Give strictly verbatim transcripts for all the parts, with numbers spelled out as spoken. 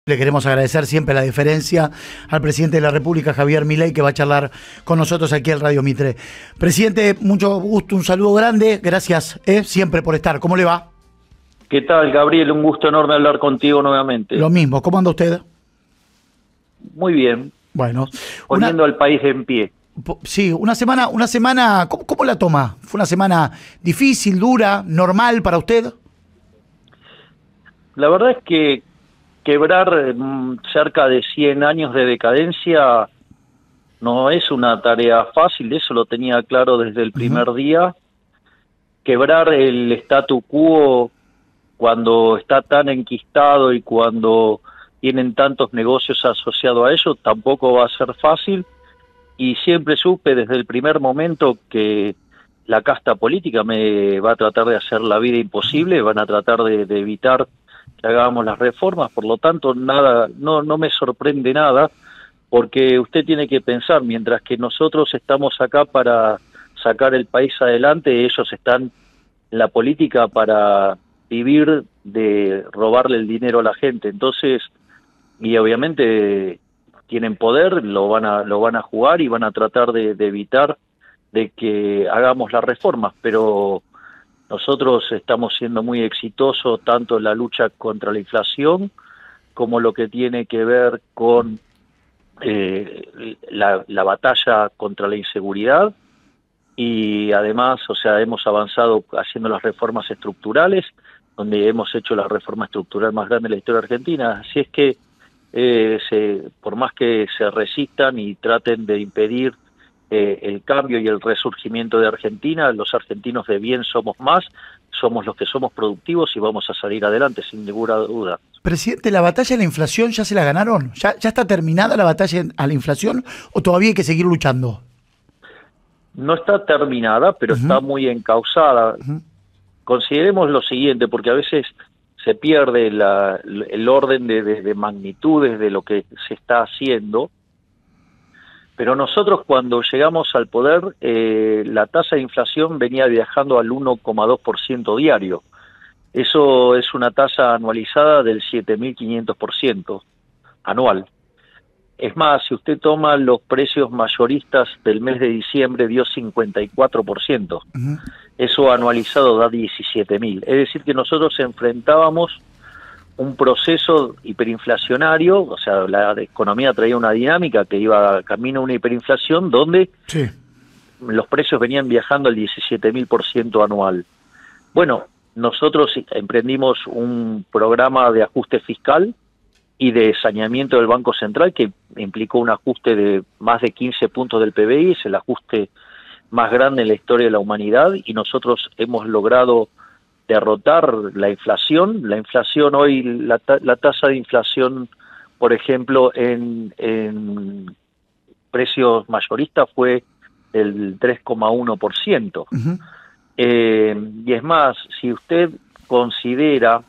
Le queremos agradecer siempre la deferencia al presidente de la República, Javier Milei, que va a charlar con nosotros aquí en Radio Mitre. Presidente, mucho gusto, un saludo grande, gracias eh, siempre por estar. ¿Cómo le va? ¿Qué tal, Gabriel? Un gusto enorme hablar contigo nuevamente. Lo mismo, ¿cómo anda usted? Muy bien. Bueno. Poniendo una, al país en pie. Sí, una semana, una semana, ¿cómo, cómo la toma? ¿Fue una semana difícil, dura, normal para usted? La verdad es que quebrar cerca de cien años de decadencia no es una tarea fácil, eso lo tenía claro desde el primer uh-huh. día. Quebrar el statu quo cuando está tan enquistado y cuando tienen tantos negocios asociados a ello tampoco va a ser fácil, y siempre supe desde el primer momento que la casta política me va a tratar de hacer la vida imposible, van a tratar de, de evitar que hagamos las reformas, por lo tanto nada, no, no me sorprende nada, porque usted tiene que pensar, mientras que nosotros estamos acá para sacar el país adelante, ellos están en la política para vivir de robarle el dinero a la gente, entonces, y obviamente tienen poder, lo van a, lo van a jugar y van a tratar de, de evitar de que hagamos las reformas, pero nosotros estamos siendo muy exitosos tanto en la lucha contra la inflación como lo que tiene que ver con eh, la, la batalla contra la inseguridad, y además, o sea, hemos avanzado haciendo las reformas estructurales, donde hemos hecho la reforma estructural más grande de la historia argentina. Así es que eh, se, por más que se resistan y traten de impedir Eh, el cambio y el resurgimiento de Argentina, los argentinos de bien somos más, somos los que somos productivos y vamos a salir adelante sin ninguna duda. Presidente, ¿la batalla a la inflación ya se la ganaron? ¿Ya, ya está terminada la batalla a la inflación o todavía hay que seguir luchando? No está terminada, pero uh-huh. está muy encauzada. Uh-huh. Consideremos lo siguiente, porque a veces se pierde la, el orden de, de, de magnitudes de lo que se está haciendo. Pero nosotros cuando llegamos al poder, eh, la tasa de inflación venía viajando al uno coma dos por ciento diario. Eso es una tasa anualizada del siete mil quinientos por ciento anual. Es más, si usted toma los precios mayoristas del mes de diciembre, dio cincuenta y cuatro por ciento. Uh-huh. Eso anualizado da diecisiete mil. Es decir, que nosotros enfrentábamos un proceso hiperinflacionario, o sea, la economía traía una dinámica que iba camino a una hiperinflación donde sí. los precios venían viajando al diecisiete mil por ciento anual. Bueno, nosotros emprendimos un programa de ajuste fiscal y de saneamiento del Banco Central que implicó un ajuste de más de quince puntos del P B I, es el ajuste más grande en la historia de la humanidad, y nosotros hemos logrado derrotar la inflación. La inflación hoy, la, ta la tasa de inflación, por ejemplo, en, en precios mayoristas fue del tres coma uno por ciento. Uh-huh. eh, y es más, si usted considera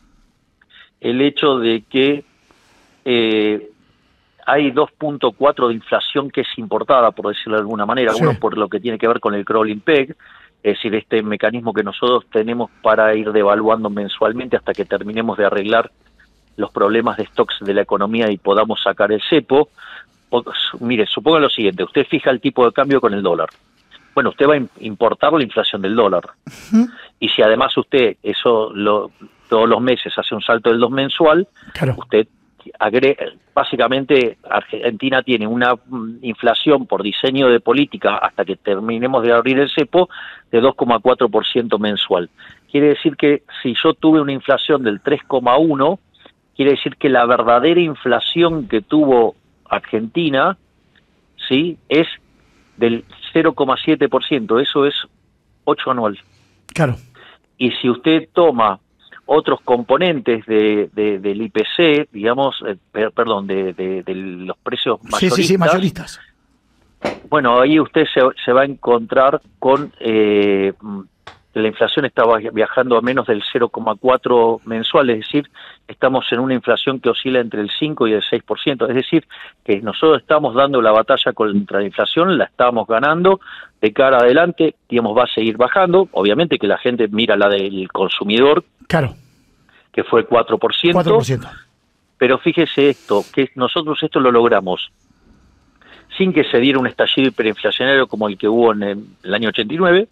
el hecho de que eh, hay dos punto cuatro de inflación que es importada, por decirlo de alguna manera, sí. uno por lo que tiene que ver con el crawling peg, es decir, este mecanismo que nosotros tenemos para ir devaluando mensualmente hasta que terminemos de arreglar los problemas de stocks de la economía y podamos sacar el cepo. O, mire, suponga lo siguiente, usted fija el tipo de cambio con el dólar. Bueno, usted va a importar la inflación del dólar. Uh-huh. Y si además usted eso lo, todos los meses hace un salto del dos mensual, claro. usted agrega, básicamente Argentina tiene una inflación por diseño de política hasta que terminemos de abrir el cepo de dos coma cuatro por ciento mensual. Quiere decir que si yo tuve una inflación del tres coma uno, quiere decir que la verdadera inflación que tuvo Argentina, ¿sí?, es del cero coma siete por ciento, eso es ocho anual. Claro. Y si usted toma otros componentes de, de, del I P C, digamos, eh, per, perdón, de, de, de los precios mayoristas. Sí, sí, sí, mayoristas. Bueno, ahí usted se, se va a encontrar con eh, que la inflación estaba viajando a menos del cero coma cuatro mensual, es decir, estamos en una inflación que oscila entre el cinco y el seis por ciento, es decir, que nosotros estamos dando la batalla contra la inflación, la estamos ganando, de cara adelante, digamos, va a seguir bajando, obviamente que la gente mira la del consumidor, claro, que fue cuatro por ciento, cuatro por ciento. Pero fíjese esto, que nosotros esto lo logramos sin que se diera un estallido hiperinflacionario como el que hubo en el, el año ochenta y nueve,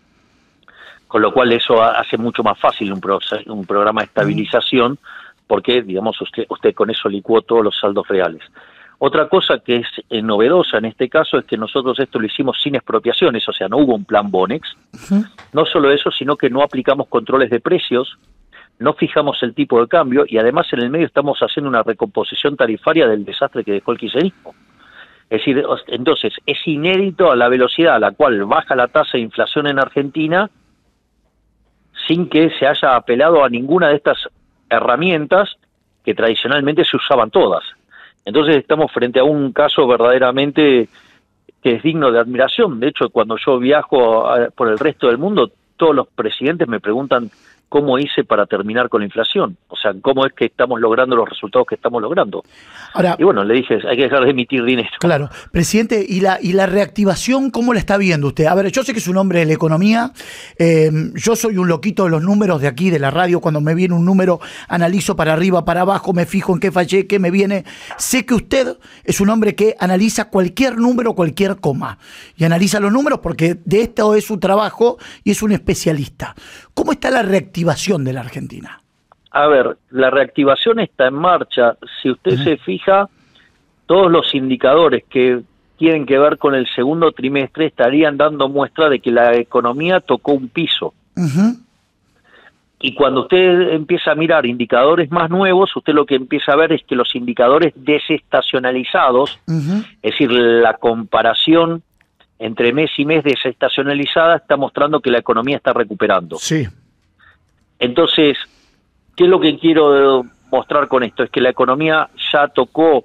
con lo cual eso hace mucho más fácil un, pro, un programa de estabilización, porque, digamos, usted, usted con eso licuó todos los saldos reales. Otra cosa que es eh, novedosa en este caso es que nosotros esto lo hicimos sin expropiaciones, o sea, no hubo un plan Bonex. Uh-huh. No solo eso, sino que no aplicamos controles de precios, no fijamos el tipo de cambio y además en el medio estamos haciendo una recomposición tarifaria del desastre que dejó el kirchnerismo. Es decir, entonces es inédito a la velocidad a la cual baja la tasa de inflación en Argentina sin que se haya apelado a ninguna de estas herramientas que tradicionalmente se usaban todas. Entonces estamos frente a un caso verdaderamente que es digno de admiración. De hecho, cuando yo viajo a, por el resto del mundo, todos los presidentes me preguntan cómo hice para terminar con la inflación. O sea, cómo es que estamos logrando los resultados que estamos logrando. Ahora, y bueno, le dije, hay que dejar de emitir dinero. Claro. Presidente, ¿y la y la reactivación cómo la está viendo usted? A ver, yo sé que es un hombre de la economía. Eh, yo soy un loquito de los números de aquí, de la radio. Cuando me viene un número, analizo para arriba, para abajo, me fijo en qué fallé, qué me viene. Sé que usted es un hombre que analiza cualquier número, cualquier coma. Y analiza los números porque de esto es su trabajo y es un especialista. ¿Cómo está la reactivación de la Argentina? A ver, la reactivación está en marcha. Si usted uh-huh. se fija, todos los indicadores que tienen que ver con el segundo trimestre estarían dando muestra de que la economía tocó un piso. Uh-huh. Y cuando usted empieza a mirar indicadores más nuevos, usted lo que empieza a ver es que los indicadores desestacionalizados, uh-huh. es decir, la comparación entre mes y mes desestacionalizada está mostrando que la economía está recuperando. Sí. Entonces, ¿qué es lo que quiero mostrar con esto? Es que la economía ya tocó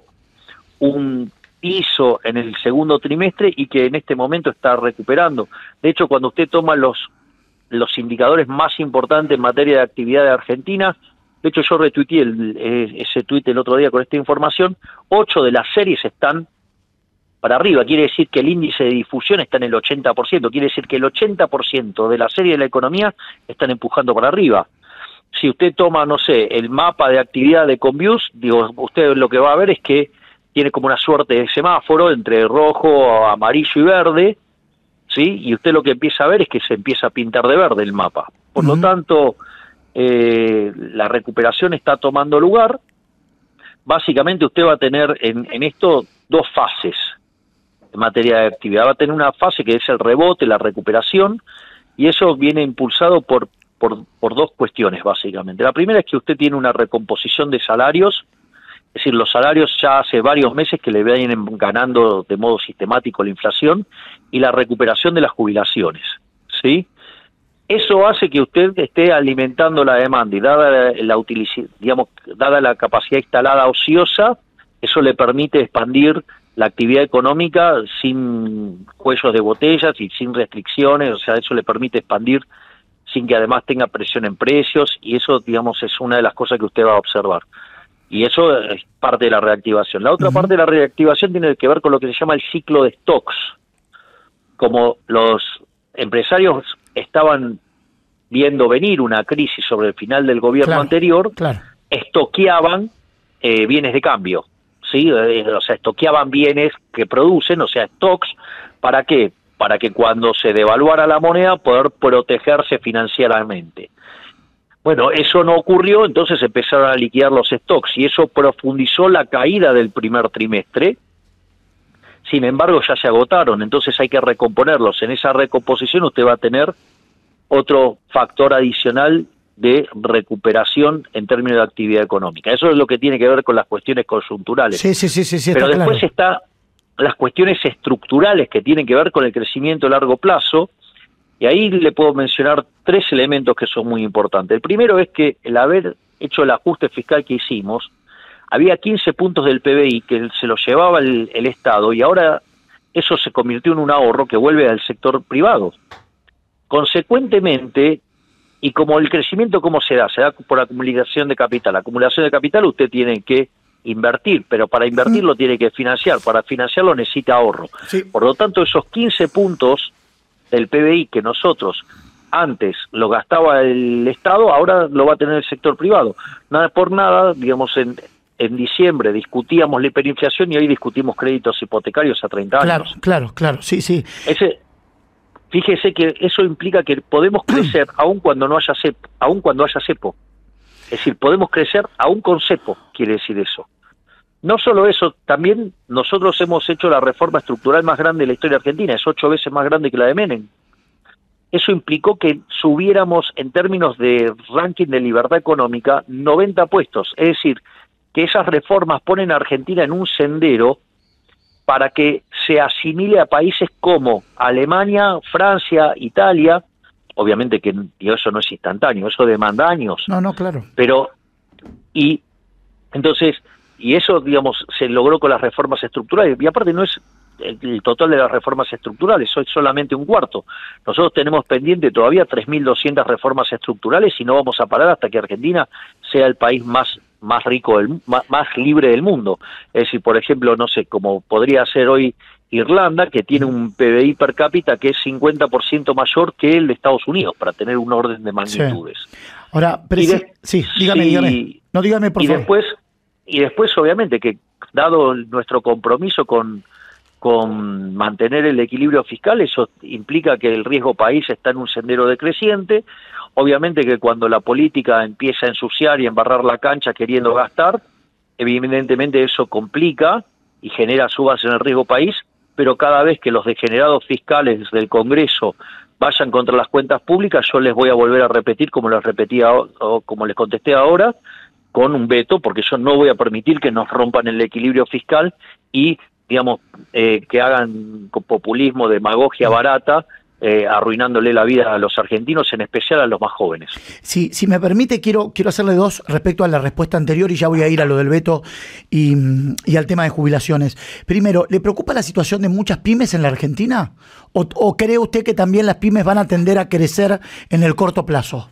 un piso en el segundo trimestre y que en este momento está recuperando. De hecho, cuando usted toma los, los indicadores más importantes en materia de actividad de Argentina, de hecho yo retuiteé el, ese tuit el otro día con esta información, ocho de las series están para arriba, quiere decir que el índice de difusión está en el ochenta por ciento, quiere decir que el ochenta por ciento de la serie de la economía están empujando para arriba. Si usted toma, no sé, el mapa de actividad de Convius, digo, usted lo que va a ver es que tiene como una suerte de semáforo entre rojo, amarillo y verde, ¿sí? Y usted lo que empieza a ver es que se empieza a pintar de verde el mapa. Por uh-huh. lo tanto, eh, la recuperación está tomando lugar. Básicamente usted va a tener en, en esto dos fases en materia de actividad. Va a tener una fase que es el rebote, la recuperación, y eso viene impulsado por, por, por dos cuestiones, básicamente. La primera es que usted tiene una recomposición de salarios, es decir, los salarios ya hace varios meses que le vienen ganando de modo sistemático la inflación, y la recuperación de las jubilaciones, ¿sí? Eso hace que usted esté alimentando la demanda, y dada la, utilici- digamos, dada la capacidad instalada ociosa, eso le permite expandir la actividad económica sin cuellos de botellas y sin restricciones, o sea, eso le permite expandir sin que además tenga presión en precios, y eso, digamos, es una de las cosas que usted va a observar. Y eso es parte de la reactivación. La otra uh-huh. parte de la reactivación tiene que ver con lo que se llama el ciclo de stocks. Como los empresarios estaban viendo venir una crisis sobre el final del gobierno claro, anterior, claro. estoqueaban eh, bienes de cambio. ¿Sí? O sea, estoqueaban bienes que producen, o sea, stocks, ¿para qué? Para que cuando se devaluara la moneda poder protegerse financieramente. Bueno, eso no ocurrió, entonces empezaron a liquidar los stocks y eso profundizó la caída del primer trimestre. Sin embargo, ya se agotaron, entonces hay que recomponerlos. En esa recomposición usted va a tener otro factor adicional de recuperación en términos de actividad económica. Eso es lo que tiene que ver con las cuestiones coyunturales. Sí, sí, sí, sí, sí, Pero está después claro. está las cuestiones estructurales que tienen que ver con el crecimiento a largo plazo, y ahí le puedo mencionar tres elementos que son muy importantes. El primero es que el haber hecho el ajuste fiscal que hicimos, había quince puntos del P B I que se los llevaba el, el Estado, y ahora eso se convirtió en un ahorro que vuelve al sector privado. Consecuentemente, y como el crecimiento, ¿cómo se da? Se da por acumulación de capital. Acumulación de capital usted tiene que invertir, pero para invertirlo tiene que financiar. Para financiarlo necesita ahorro. Sí. Por lo tanto, esos quince puntos del P B I que nosotros antes lo gastaba el Estado, ahora lo va a tener el sector privado. Nada por nada, digamos, en, en diciembre discutíamos la hiperinflación y hoy discutimos créditos hipotecarios a treinta Claro, años. claro, claro, sí, sí. Ese, fíjese que eso implica que podemos crecer aun cuando no haya cepo, aun cuando haya cepo. Es decir, podemos crecer aún con cepo, quiere decir eso. No solo eso, también nosotros hemos hecho la reforma estructural más grande de la historia argentina, es ocho veces más grande que la de Menem. Eso implicó que subiéramos en términos de ranking de libertad económica noventa puestos, es decir, que esas reformas ponen a Argentina en un sendero para que se asimile a países como Alemania, Francia, Italia. Obviamente que eso no es instantáneo, eso demanda años. No, no, claro. Pero, y entonces, y eso, digamos, se logró con las reformas estructurales, y aparte no es el, el total de las reformas estructurales, es solamente un cuarto. Nosotros tenemos pendiente todavía tres mil doscientas reformas estructurales y no vamos a parar hasta que Argentina sea el país más más rico, del, más, más libre del mundo. Es decir, por ejemplo, no sé, como podría ser hoy Irlanda, que tiene un P B I per cápita que es cincuenta por ciento mayor que el de Estados Unidos, para tener un orden de magnitudes. Sí. Ahora, pero de, sí, dígame, sí, dígame. No, dígame, por y favor. Después, y después, obviamente, que dado nuestro compromiso con, con mantener el equilibrio fiscal, eso implica que el riesgo país está en un sendero decreciente. Obviamente que cuando la política empieza a ensuciar y embarrar la cancha queriendo gastar, evidentemente eso complica y genera subas en el riesgo país, pero cada vez que los degenerados fiscales del Congreso vayan contra las cuentas públicas, yo les voy a volver a repetir, como les repetí o como les contesté ahora, con un veto, porque yo no voy a permitir que nos rompan el equilibrio fiscal y, digamos, eh, que hagan populismo, demagogia barata, Eh, arruinándole la vida a los argentinos, en especial a los más jóvenes. Sí, si me permite, quiero, quiero hacerle dos respecto a la respuesta anterior y ya voy a ir a lo del veto y, y al tema de jubilaciones. Primero, ¿le preocupa la situación de muchas pymes en la Argentina? ¿O, o cree usted que también las pymes van a tender a crecer en el corto plazo?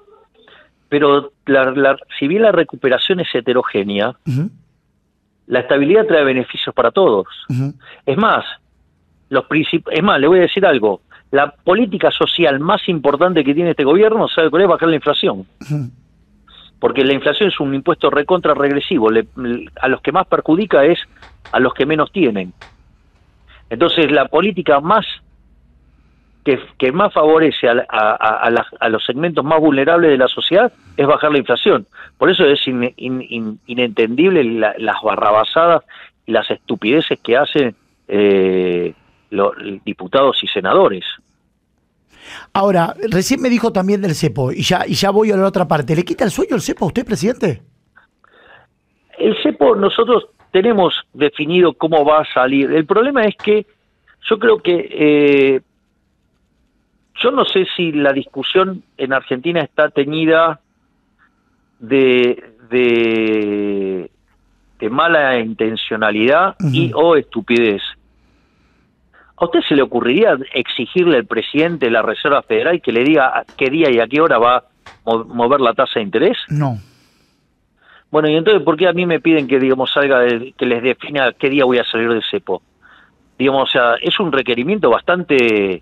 Pero la, la, si bien la recuperación es heterogénea, uh-huh. la estabilidad trae beneficios para todos. Uh-huh. Es más, los princip- es más, le voy a decir algo. La política social más importante que tiene este gobierno, ¿sabe cuál es? Bajar la inflación. Uh-huh. Porque la inflación es un impuesto recontra regresivo. Le, a los que más perjudica es a los que menos tienen. Entonces, la política más que, que más favorece a, a, a, la, a los segmentos más vulnerables de la sociedad es bajar la inflación. Por eso es in, in, in, inentendible la, las barrabasadas y las estupideces que hacen eh, los diputados y senadores. Ahora, recién me dijo también del cepo, y ya, y ya voy a la otra parte. ¿Le quita el sueño el cepo a usted, presidente? El cepo nosotros tenemos definido cómo va a salir. El problema es que yo creo que eh, yo no sé si la discusión en Argentina está teñida de, de, de mala intencionalidad uh-huh. y o estupidez. ¿A usted se le ocurriría exigirle al presidente de la Reserva Federal que le diga a qué día y a qué hora va a mover la tasa de interés? No. Bueno, y entonces, ¿por qué a mí me piden que, digamos, salga, de, que les defina qué día voy a salir del cepo? Digamos, o sea, es un requerimiento bastante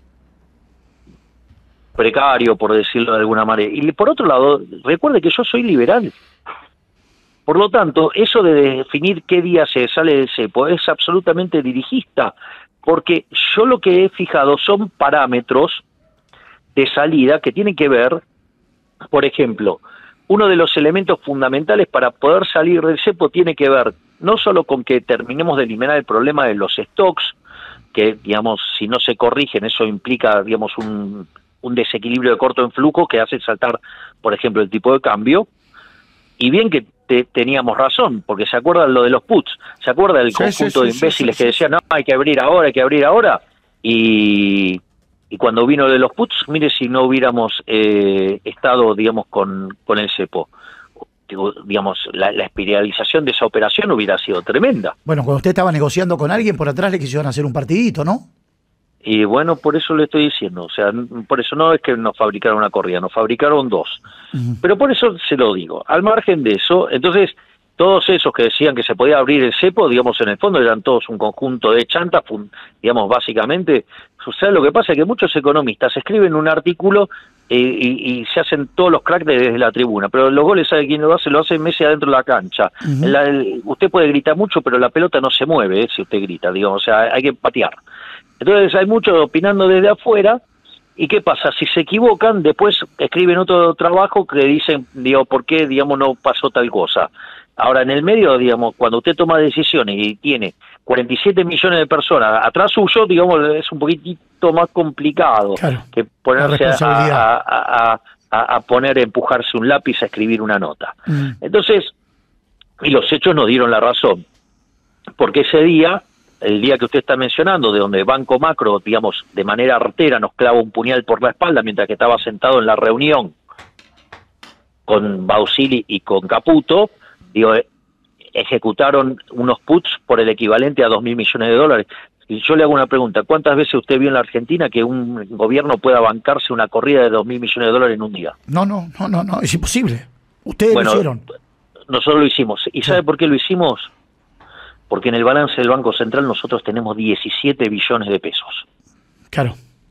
precario, por decirlo de alguna manera. Y por otro lado, recuerde que yo soy liberal. Por lo tanto, eso de definir qué día se sale del cepo es absolutamente dirigista, porque yo lo que he fijado son parámetros de salida que tienen que ver, por ejemplo, uno de los elementos fundamentales para poder salir del cepo tiene que ver no solo con que terminemos de eliminar el problema de los stocks, que, digamos, si no se corrigen, eso implica, digamos, un, un desequilibrio de corto en flujo que hace saltar, por ejemplo, el tipo de cambio, y bien que te, teníamos razón, porque se acuerdan lo de los puts, se acuerda del sí, conjunto sí, de imbéciles sí, sí, sí, que decían, no, hay que abrir ahora, hay que abrir ahora, y, y cuando vino lo de los puts, mire si no hubiéramos eh, estado, digamos, con, con el cepo. Digamos, la, la espiralización de esa operación hubiera sido tremenda. Bueno, cuando usted estaba negociando con alguien, por atrás le quisieron hacer un partidito, ¿no? Y bueno, por eso le estoy diciendo, o sea, por eso no es que nos fabricaron una corrida, nos fabricaron dos. Uh-huh. Pero por eso se lo digo, al margen de eso, entonces, todos esos que decían que se podía abrir el cepo, digamos, en el fondo eran todos un conjunto de chantas, digamos, básicamente. O sea, lo que pasa es que muchos economistas escriben un artículo eh, y, y se hacen todos los cracks desde la tribuna, pero los goles, ¿sabe quién lo hace? Lo hace Messi adentro de la cancha. Uh-huh. la, el, usted puede gritar mucho, pero la pelota no se mueve eh, si usted grita, digamos, o sea, hay que patear. Entonces hay muchos opinando desde afuera. ¿Y qué pasa? Si se equivocan, después escriben otro trabajo que dicen, digo, ¿por qué, digamos, no pasó tal cosa? Ahora, en el medio, digamos, cuando usted toma decisiones y tiene cuarenta y siete millones de personas atrás suyo, digamos, es un poquitito más complicado claro, que ponerse a, a, a, a, a poner, a empujarse un lápiz a escribir una nota. Mm. Entonces, y los hechos nos dieron la razón, porque ese día, el día que usted está mencionando, de donde Banco Macro, digamos, de manera artera nos clava un puñal por la espalda mientras que estaba sentado en la reunión con Bausili y con Caputo, digo, ejecutaron unos puts por el equivalente a dos mil millones de dólares. Y yo le hago una pregunta, ¿cuántas veces usted vio en la Argentina que un gobierno pueda bancarse una corrida de dos mil millones de dólares en un día? No, no, no, no, no, es imposible. Ustedes bueno, lo hicieron. Nosotros lo hicimos. ¿Y sí. sabe por qué lo hicimos? Porque en el balance del Banco Central nosotros tenemos diecisiete billones de pesos. Claro.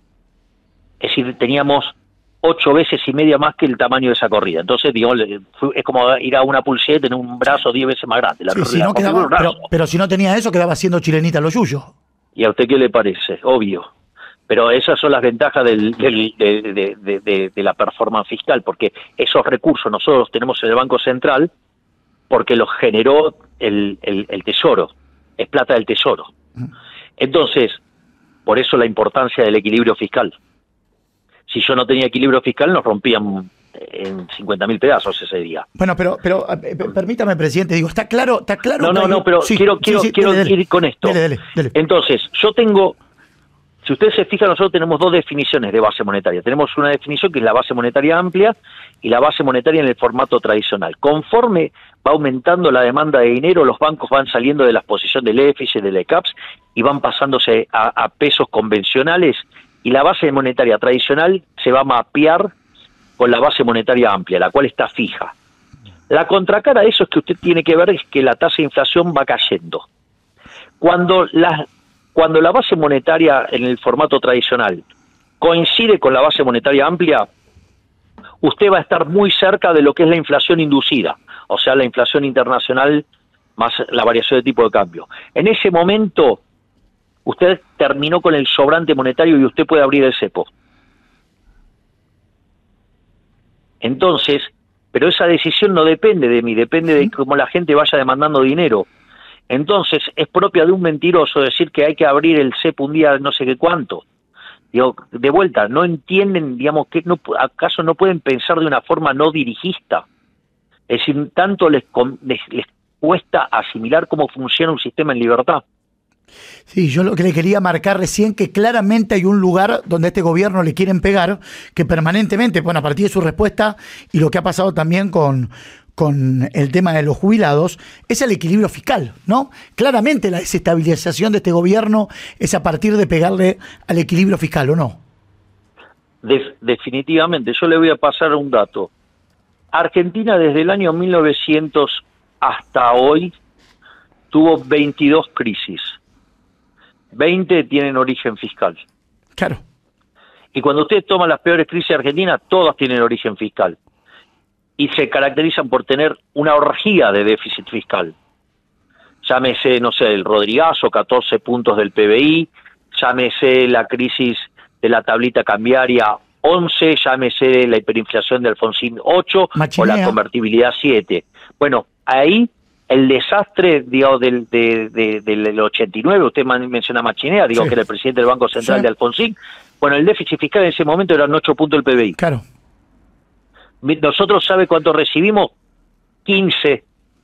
Es decir, teníamos ocho veces y media más que el tamaño de esa corrida. Entonces, digamos, es como ir a una pulsera y tener un brazo diez veces más grande. La, sí, si no quedaba, pero, pero si no tenía eso, quedaba siendo chilenita lo suyo. ¿Y a usted qué le parece? Obvio. Pero esas son las ventajas del, del, de, de, de, de, de la performance fiscal, porque esos recursos nosotros los tenemos en el Banco Central porque los generó el, el, el Tesoro, es plata del Tesoro. Entonces, por eso la importancia del equilibrio fiscal. Si yo no tenía equilibrio fiscal, nos rompían en cincuenta mil pedazos ese día. Bueno, pero pero eh, permítame, presidente, digo, está claro, está claro. No, no, no, pero sí, quiero quiero sí, sí, quiero dele, ir con esto. Dele, dele, dele. Entonces, yo tengo, si ustedes se fijan, nosotros tenemos dos definiciones de base monetaria. Tenemos una definición que es la base monetaria amplia y la base monetaria en el formato tradicional. Conforme va aumentando la demanda de dinero, los bancos van saliendo de la exposición del E F I, del E C A P S y van pasándose a, a pesos convencionales, y la base monetaria tradicional se va a mapear con la base monetaria amplia, la cual está fija. La contracara de eso es que usted tiene que ver es que la tasa de inflación va cayendo. Cuando la, cuando la base monetaria en el formato tradicional coincide con la base monetaria amplia, usted va a estar muy cerca de lo que es la inflación inducida, o sea, la inflación internacional más la variación de tipo de cambio. En ese momento, usted terminó con el sobrante monetario y usted puede abrir el cepo. Entonces, pero esa decisión no depende de mí, depende de cómo la gente vaya demandando dinero. Entonces, es propia de un mentiroso decir que hay que abrir el cepo un día no sé qué cuánto. Digo, de vuelta, no entienden, digamos, que no, acaso no pueden pensar de una forma no dirigista. Es decir, tanto les, les, les cuesta asimilar cómo funciona un sistema en libertad. Sí, yo lo que le quería marcar recién, que claramente hay un lugar donde a este gobierno le quieren pegar, que permanentemente, bueno, a partir de su respuesta y lo que ha pasado también con, con el tema de los jubilados, es el equilibrio fiscal, ¿no? Claramente la desestabilización de este gobierno es a partir de pegarle al equilibrio fiscal, ¿o no? De, definitivamente, yo le voy a pasar un dato. Argentina desde el año mil novecientos hasta hoy tuvo veintidós crisis. veinte tienen origen fiscal. Claro. Y cuando ustedes toman las peores crisis argentinas, todas tienen origen fiscal. Y se caracterizan por tener una orgía de déficit fiscal. Llámese, no sé, el Rodrigazo, catorce puntos del P B I, llámese la crisis de la tablita cambiaria, once, llámese la hiperinflación de Alfonsín, ocho, Machinea, o la convertibilidad, siete. Bueno, ahí el desastre, digamos, del, de, de, del ochenta y nueve, usted menciona Machinea, digo, sí, que era el presidente del Banco Central, sí, de Alfonsín. Bueno, el déficit fiscal en ese momento eran ocho puntos del P B I. Claro. Nosotros, ¿sabe cuánto recibimos? quince.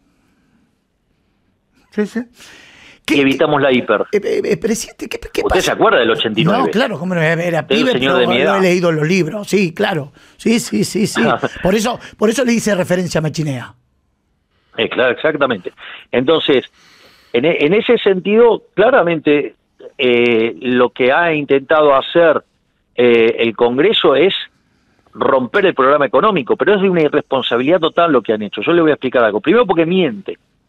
Sí, sí. Y evitamos la hiper. Eh, eh, presidente, ¿qué, qué ¿Usted pasa? se acuerda del ochenta y nueve? No, claro, como era pibe, señor pero de mi edad. Lo he leído en los libros, sí, claro. Sí, sí, sí, sí. Por eso, por eso le hice referencia a Machinea. Eh, claro, exactamente. Entonces, en, en ese sentido, claramente, eh, lo que ha intentado hacer eh, el Congreso es romper el programa económico, pero es de una irresponsabilidad total lo que han hecho. Yo le voy a explicar algo. Primero porque miente.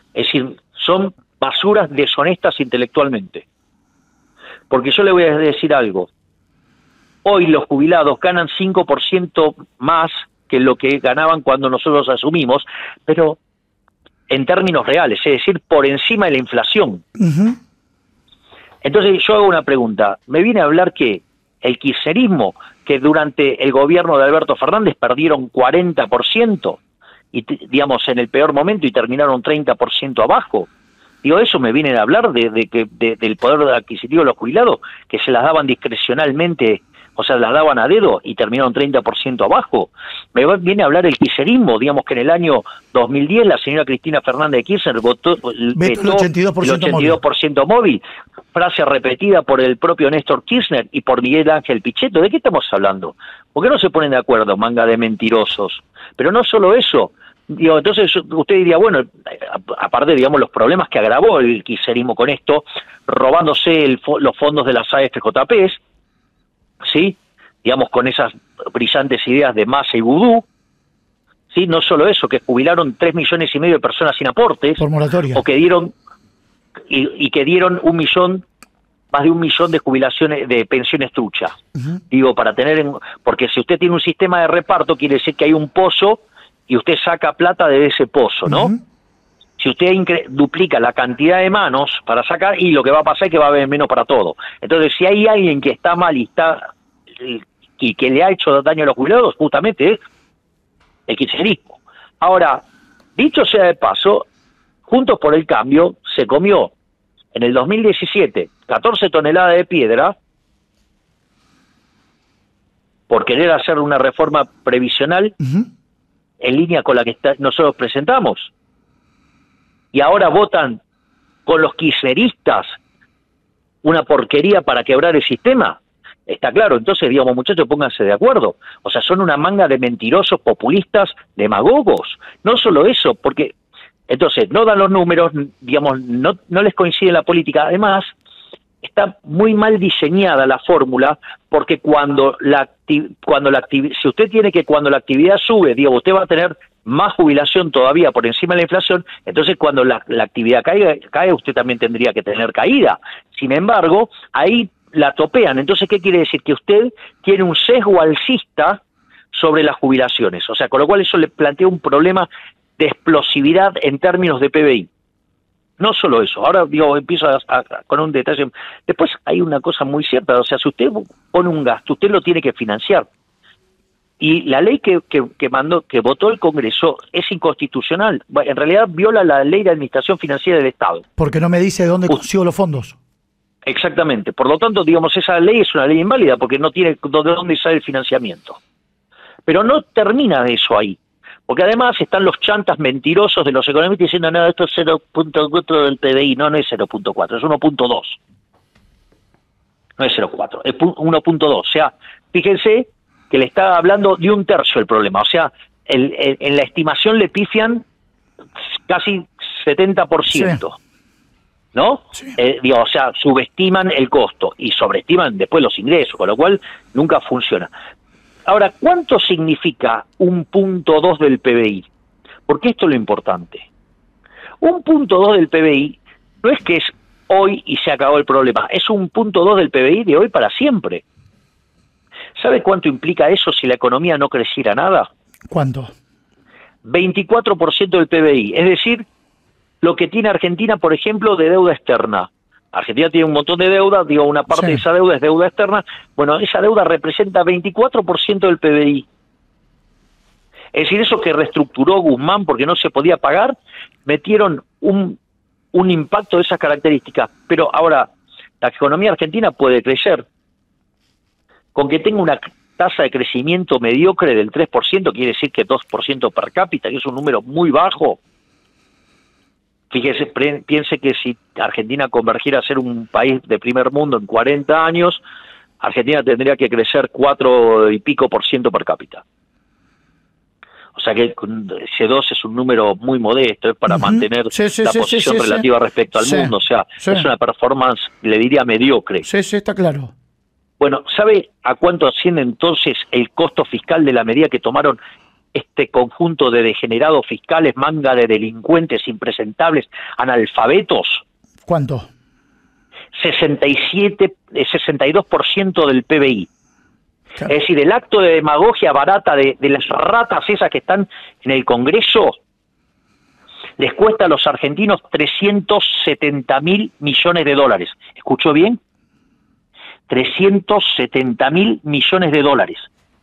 Es decir, son basuras deshonestas intelectualmente. Porque yo le voy a decir algo. Hoy los jubilados ganan cinco por ciento más que lo que ganaban cuando nosotros asumimos, pero en términos reales, es decir, por encima de la inflación. Uh-huh. Entonces yo hago una pregunta. ¿Me viene a hablar que el kirchnerismo, que durante el gobierno de Alberto Fernández perdieron cuarenta por ciento, y digamos en el peor momento, y terminaron treinta por ciento abajo? Digo, eso me viene a hablar de, de, de, de, del poder adquisitivo de los jubilados, que se las daban discrecionalmente, o sea, las daban a dedo y terminaron treinta por ciento abajo. Me viene a hablar el kirchnerismo, digamos que en el año dos mil diez la señora Cristina Fernández de Kirchner votó, vetó el ochenta y dos por ciento, el ochenta y dos por ciento móvil. móvil, frase repetida por el propio Néstor Kirchner y por Miguel Ángel Pichetto. ¿De qué estamos hablando? ¿Por qué no se ponen de acuerdo, manga de mentirosos? Pero no solo eso. Digo, entonces usted diría, bueno, aparte, digamos, los problemas que agravó el kirchnerismo con esto, robándose el, los fondos de las A F J Ps, ¿sí? Digamos, con esas brillantes ideas de Massa y Vudú, ¿sí? No solo eso, que jubilaron tres millones y medio de personas sin aportes, por moratoria, o que dieron, y, y que dieron un millón, más de un millón de jubilaciones, de pensiones truchas. Uh-huh. Digo, para tener, en, porque si usted tiene un sistema de reparto, quiere decir que hay un pozo, y usted saca plata de ese pozo, ¿no? Uh-huh. Si usted duplica la cantidad de manos para sacar, y lo que va a pasar es que va a haber menos para todo. Entonces, si hay alguien que está mal y está y que le ha hecho daño a los jubilados, justamente es el kirchnerismo. Ahora, dicho sea de paso, Juntos por el Cambio se comió en el dos mil diecisiete catorce toneladas de piedra por querer hacer una reforma previsional uh-huh. en línea con la que está, nosotros presentamos. Y ahora votan con los kirchneristas una porquería para quebrar el sistema. Está claro, entonces, digamos, muchachos, pónganse de acuerdo. O sea, son una manga de mentirosos, populistas, demagogos. No solo eso, porque, entonces, no dan los números, digamos, no, no les coincide la política. Además, está muy mal diseñada la fórmula, porque cuando la, cuando la actividad, si usted tiene que cuando la actividad sube, digo, usted va a tener más jubilación todavía por encima de la inflación, entonces cuando la, la actividad caiga, cae, usted también tendría que tener caída. Sin embargo, ahí la topean. Entonces, ¿qué quiere decir? Que usted tiene un sesgo alcista sobre las jubilaciones. O sea, con lo cual eso le plantea un problema de explosividad en términos de P B I. No solo eso, ahora digo, empiezo a, a, con un detalle. Después hay una cosa muy cierta, o sea, si usted pone un gasto, usted lo tiene que financiar. Y la ley que, que, que mandó, que votó el Congreso es inconstitucional. En realidad viola la ley de administración financiera del Estado. Porque no me dice de dónde consigo los fondos. Exactamente. Por lo tanto, digamos, esa ley es una ley inválida porque no tiene de dónde sale el financiamiento. Pero no termina de eso ahí. Porque además están los chantas mentirosos de los economistas diciendo, no, esto es cero punto cuatro del P B I. No, no es cero punto cuatro, es uno punto dos. No es cero punto cuatro, es uno punto dos. O sea, fíjense que le está hablando de un tercio del problema. O sea, el, el, en la estimación le pifian casi setenta por ciento. Sí. ¿No? Sí. Eh, digo, o sea, subestiman el costo y sobreestiman después los ingresos, con lo cual nunca funciona. Ahora, ¿cuánto significa un punto dos del P B I? Porque esto es lo importante. Un punto dos del P B I no es que es hoy y se acabó el problema, es un punto dos del P B I de hoy para siempre. ¿Sabe cuánto implica eso si la economía no creciera nada? ¿Cuánto? veinticuatro por ciento del P B I, es decir, lo que tiene Argentina, por ejemplo, de deuda externa. Argentina tiene un montón de deuda, digo, una parte sí. de esa deuda es deuda externa. Bueno, esa deuda representa veinticuatro por ciento del P B I. Es decir, eso que reestructuró Guzmán porque no se podía pagar, metieron un, un impacto de esas características. Pero ahora, la economía argentina puede crecer. Con que tenga una tasa de crecimiento mediocre del tres por ciento, quiere decir que dos por ciento per cápita, que es un número muy bajo. Fíjese, piense que si Argentina convergiera a ser un país de primer mundo en cuarenta años, Argentina tendría que crecer cuatro y pico por ciento per cápita. O sea que ese dos es un número muy modesto, es para uh-huh. mantener sí, sí, la sí, posición sí, relativa sí. respecto al sí, mundo. O sea, sí. es una performance, le diría, mediocre. Sí, sí, está claro. Bueno, ¿sabe a cuánto asciende entonces el costo fiscal de la medida que tomaron este conjunto de degenerados fiscales, manga de delincuentes impresentables, analfabetos? ¿Cuánto? sesenta y siete, sesenta y dos por ciento del P B I. Claro. Es decir, el acto de demagogia barata de, de las ratas esas que están en el Congreso les cuesta a los argentinos trescientos setenta mil millones de dólares. ¿Escuchó bien? trescientos setenta mil millones de dólares.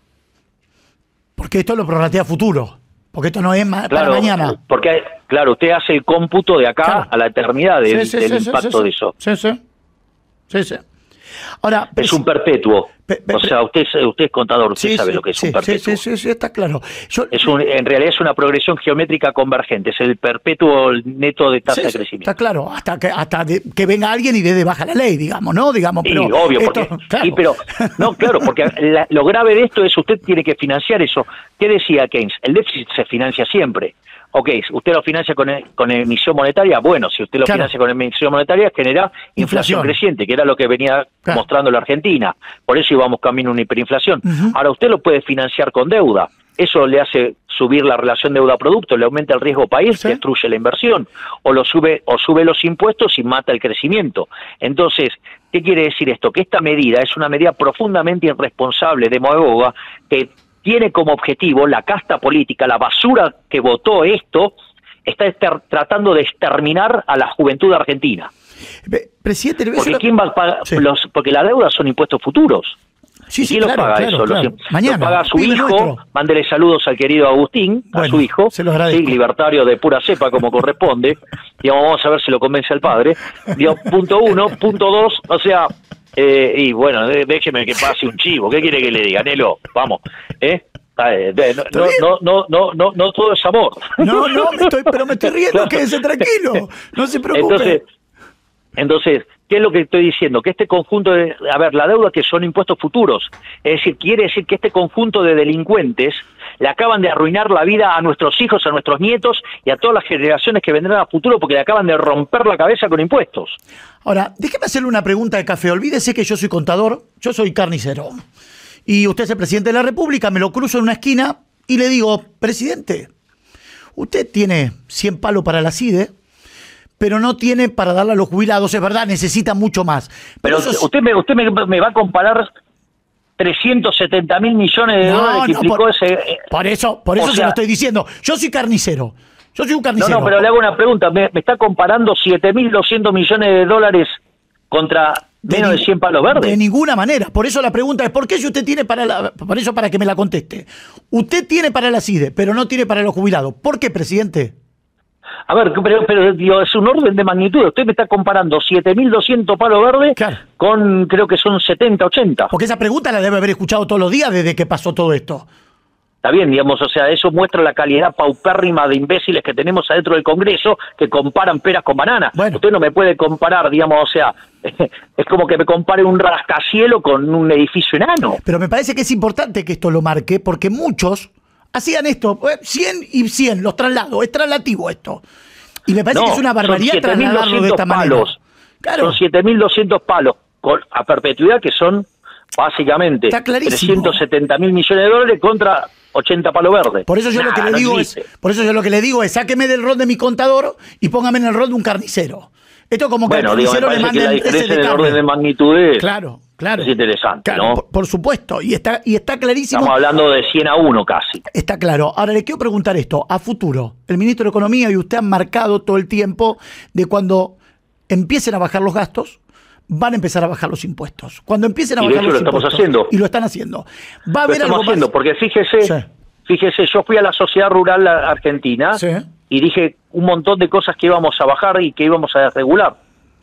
Porque esto lo prorratea futuro. Porque esto no es ma claro, para mañana. Porque, claro, usted hace el cómputo de acá claro. a la eternidad del, sí, sí, del sí, impacto sí, sí. de eso. Sí, sí. Sí, sí. Ahora, es un perpetuo. Pe, pe, o sea, usted, usted es contador, usted sí, sabe sí, lo que es sí, un perpetuo. Sí, sí, sí, está claro. Yo, es un, en realidad es una progresión geométrica convergente, es el perpetuo neto de tasa sí, de crecimiento. Está claro, hasta que hasta de, que venga alguien y dé de baja la ley, digamos, ¿no? Digamos, sí, pero obvio, esto, porque, claro. sí, pero, no, claro, porque la, lo grave de esto es usted tiene que financiar eso. ¿Qué decía Keynes? El déficit se financia siempre. Ok, usted lo financia con, con emisión monetaria, bueno, si usted lo claro. financia con emisión monetaria genera inflación, inflación creciente, que era lo que venía claro. mostrando la Argentina, por eso íbamos camino a una hiperinflación. Uh-huh. Ahora usted lo puede financiar con deuda, eso le hace subir la relación deuda-producto, le aumenta el riesgo país, ¿sí? destruye la inversión, o lo sube, o sube los impuestos y mata el crecimiento. Entonces, ¿qué quiere decir esto? Que esta medida es una medida profundamente irresponsable, demagoga, que tiene como objetivo la casta política, la basura que votó esto, está ester, tratando de exterminar a la juventud argentina. Presidente, ¿le porque, ¿quién va a pagar? Sí. Los, porque la deuda son impuestos futuros. Sí, sí, ¿Quién claro, lo paga claro, eso? Claro. Lo, Mañana, lo paga su hijo, nuestro. Mándele saludos al querido Agustín, bueno, a su hijo, se los agradezco. Sí, libertario de pura cepa como corresponde, digamos, vamos a ver si lo convence al padre. Digo, punto uno, punto dos, o sea... Eh, y bueno, déjeme que pase un chivo. ¿Qué quiere que le diga, Nelo? Vamos, ¿eh? No, no, no, no, no, no todo es amor. No, no, me estoy, pero me estoy riendo, claro. Quédese tranquilo, no se preocupe. Entonces, entonces, ¿qué es lo que estoy diciendo? Que este conjunto de, a ver, la deuda que son impuestos futuros, es decir, quiere decir que este conjunto de delincuentes le acaban de arruinar la vida a nuestros hijos, a nuestros nietos y a todas las generaciones que vendrán a futuro porque le acaban de romper la cabeza con impuestos. Ahora, déjeme hacerle una pregunta de café. Olvídese que yo soy contador, yo soy carnicero. Y usted es el presidente de la República, me lo cruzo en una esquina y le digo, presidente, usted tiene cien palos para la C I D E, pero no tiene para darle a los jubilados, es verdad, necesita mucho más. Pero, pero usted, me, usted me, me va a comparar trescientos setenta mil millones de no, dólares que no, implicó por, ese... Por eso, por eso sea, se lo estoy diciendo. Yo soy carnicero. Yo soy un carnicero. No, no, pero le hago una pregunta. Me, me está comparando siete mil doscientos millones de dólares contra menos de, de cien palos verdes. De ninguna manera. Por eso la pregunta es, ¿por qué si usted tiene para la... Por eso para que me la conteste. Usted tiene para la C I D E, pero no tiene para los jubilados. ¿Por qué, presidente? A ver, pero, pero digo, es un orden de magnitud. Usted me está comparando siete mil doscientos palos verdes claro. con, creo que son setenta, ochenta. Porque esa pregunta la debe haber escuchado todos los días desde que pasó todo esto. Está bien, digamos, o sea, eso muestra la calidad paupérrima de imbéciles que tenemos adentro del Congreso que comparan peras con bananas. Bueno. Usted no me puede comparar, digamos, o sea, es como que me compare un rascacielos con un edificio enano. Pero me parece que es importante que esto lo marque porque muchos... hacían esto, cien y cien, los traslados, es traslativo esto. Y me parece no, que es una barbaridad trasladarlo de esta manera. Palos, claro. Son siete mil doscientos palos con, a perpetuidad que son básicamente trescientos setenta mil millones de dólares contra ochenta palos verdes. Por eso yo nah, lo que le no digo existe. es, por eso yo lo que le digo es, sáqueme del rol de mi contador y póngame en el rol de un carnicero. Esto como que bueno, al carnicero digo, le manden la diferencia en el orden de magnitudes. Claro. Claro. Es interesante, claro, ¿no? Por, por supuesto, y está, y está clarísimo. Estamos hablando de cien a uno casi. Está claro. Ahora le quiero preguntar esto, a futuro, el ministro de Economía y usted han marcado todo el tiempo de cuando empiecen a bajar los gastos, van a empezar a bajar los impuestos. Cuando empiecen a y bajar de hecho los lo impuestos. Estamos haciendo. Y lo están haciendo. Va a lo haber algo haciendo, más. Porque fíjese, sí. fíjese, yo fui a la Sociedad Rural Argentina sí. y dije un montón de cosas que íbamos a bajar y que íbamos a desregular.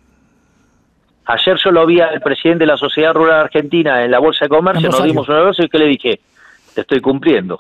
Ayer yo lo vi al presidente de la Sociedad Rural Argentina en la Bolsa de Comercio, nos dimos un abrazo y que le dije, te estoy cumpliendo.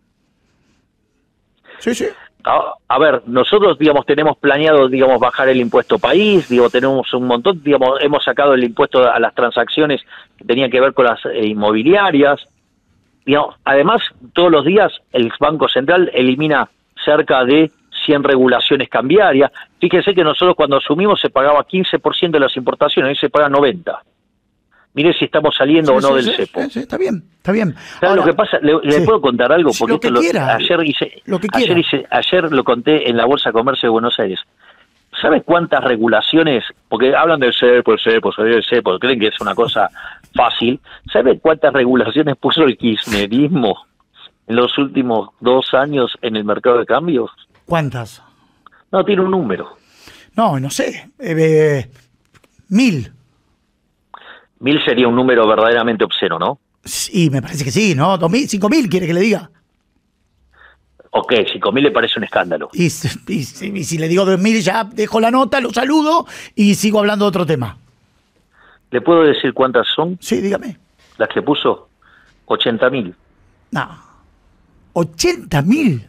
Sí, sí. A, a ver, nosotros, digamos, tenemos planeado, digamos, bajar el impuesto país, digo, tenemos un montón, digamos, hemos sacado el impuesto a las transacciones que tenían que ver con las eh, inmobiliarias. Digamos, además, todos los días el Banco Central elimina cerca de cien regulaciones cambiarias. Fíjense que nosotros cuando asumimos se pagaba quince por ciento de las importaciones, hoy se paga noventa por ciento. mire si estamos saliendo sí, o no sí, del sí, cepo. Sí, sí, está bien, está bien. ¿Sabes lo que pasa? ¿Le, le sí. puedo contar algo? Porque Sí, lo esto que lo, quiera, ayer hice, lo que ayer quiera. hice, ayer lo conté en la Bolsa de Comercio de Buenos Aires. ¿Sabes cuántas regulaciones? Porque hablan del cepo, el cepo, el cepo, creen que es una cosa fácil. ¿Sabe cuántas regulaciones puso el kirchnerismo en los últimos dos años en el mercado de cambios? ¿Cuántas? No, tiene un número. No, no sé. Eh, mil. Mil sería un número verdaderamente obsceno, ¿no? Sí, me parece que sí, ¿no? ¿Dos mil? ¿Cinco mil quiere que le diga? Ok, cinco mil le parece un escándalo. Y, y, y si le digo dos mil ya dejo la nota, lo saludo y sigo hablando de otro tema. ¿Le puedo decir cuántas son? Sí, dígame. Las que puso, ochenta mil. No, ochenta mil.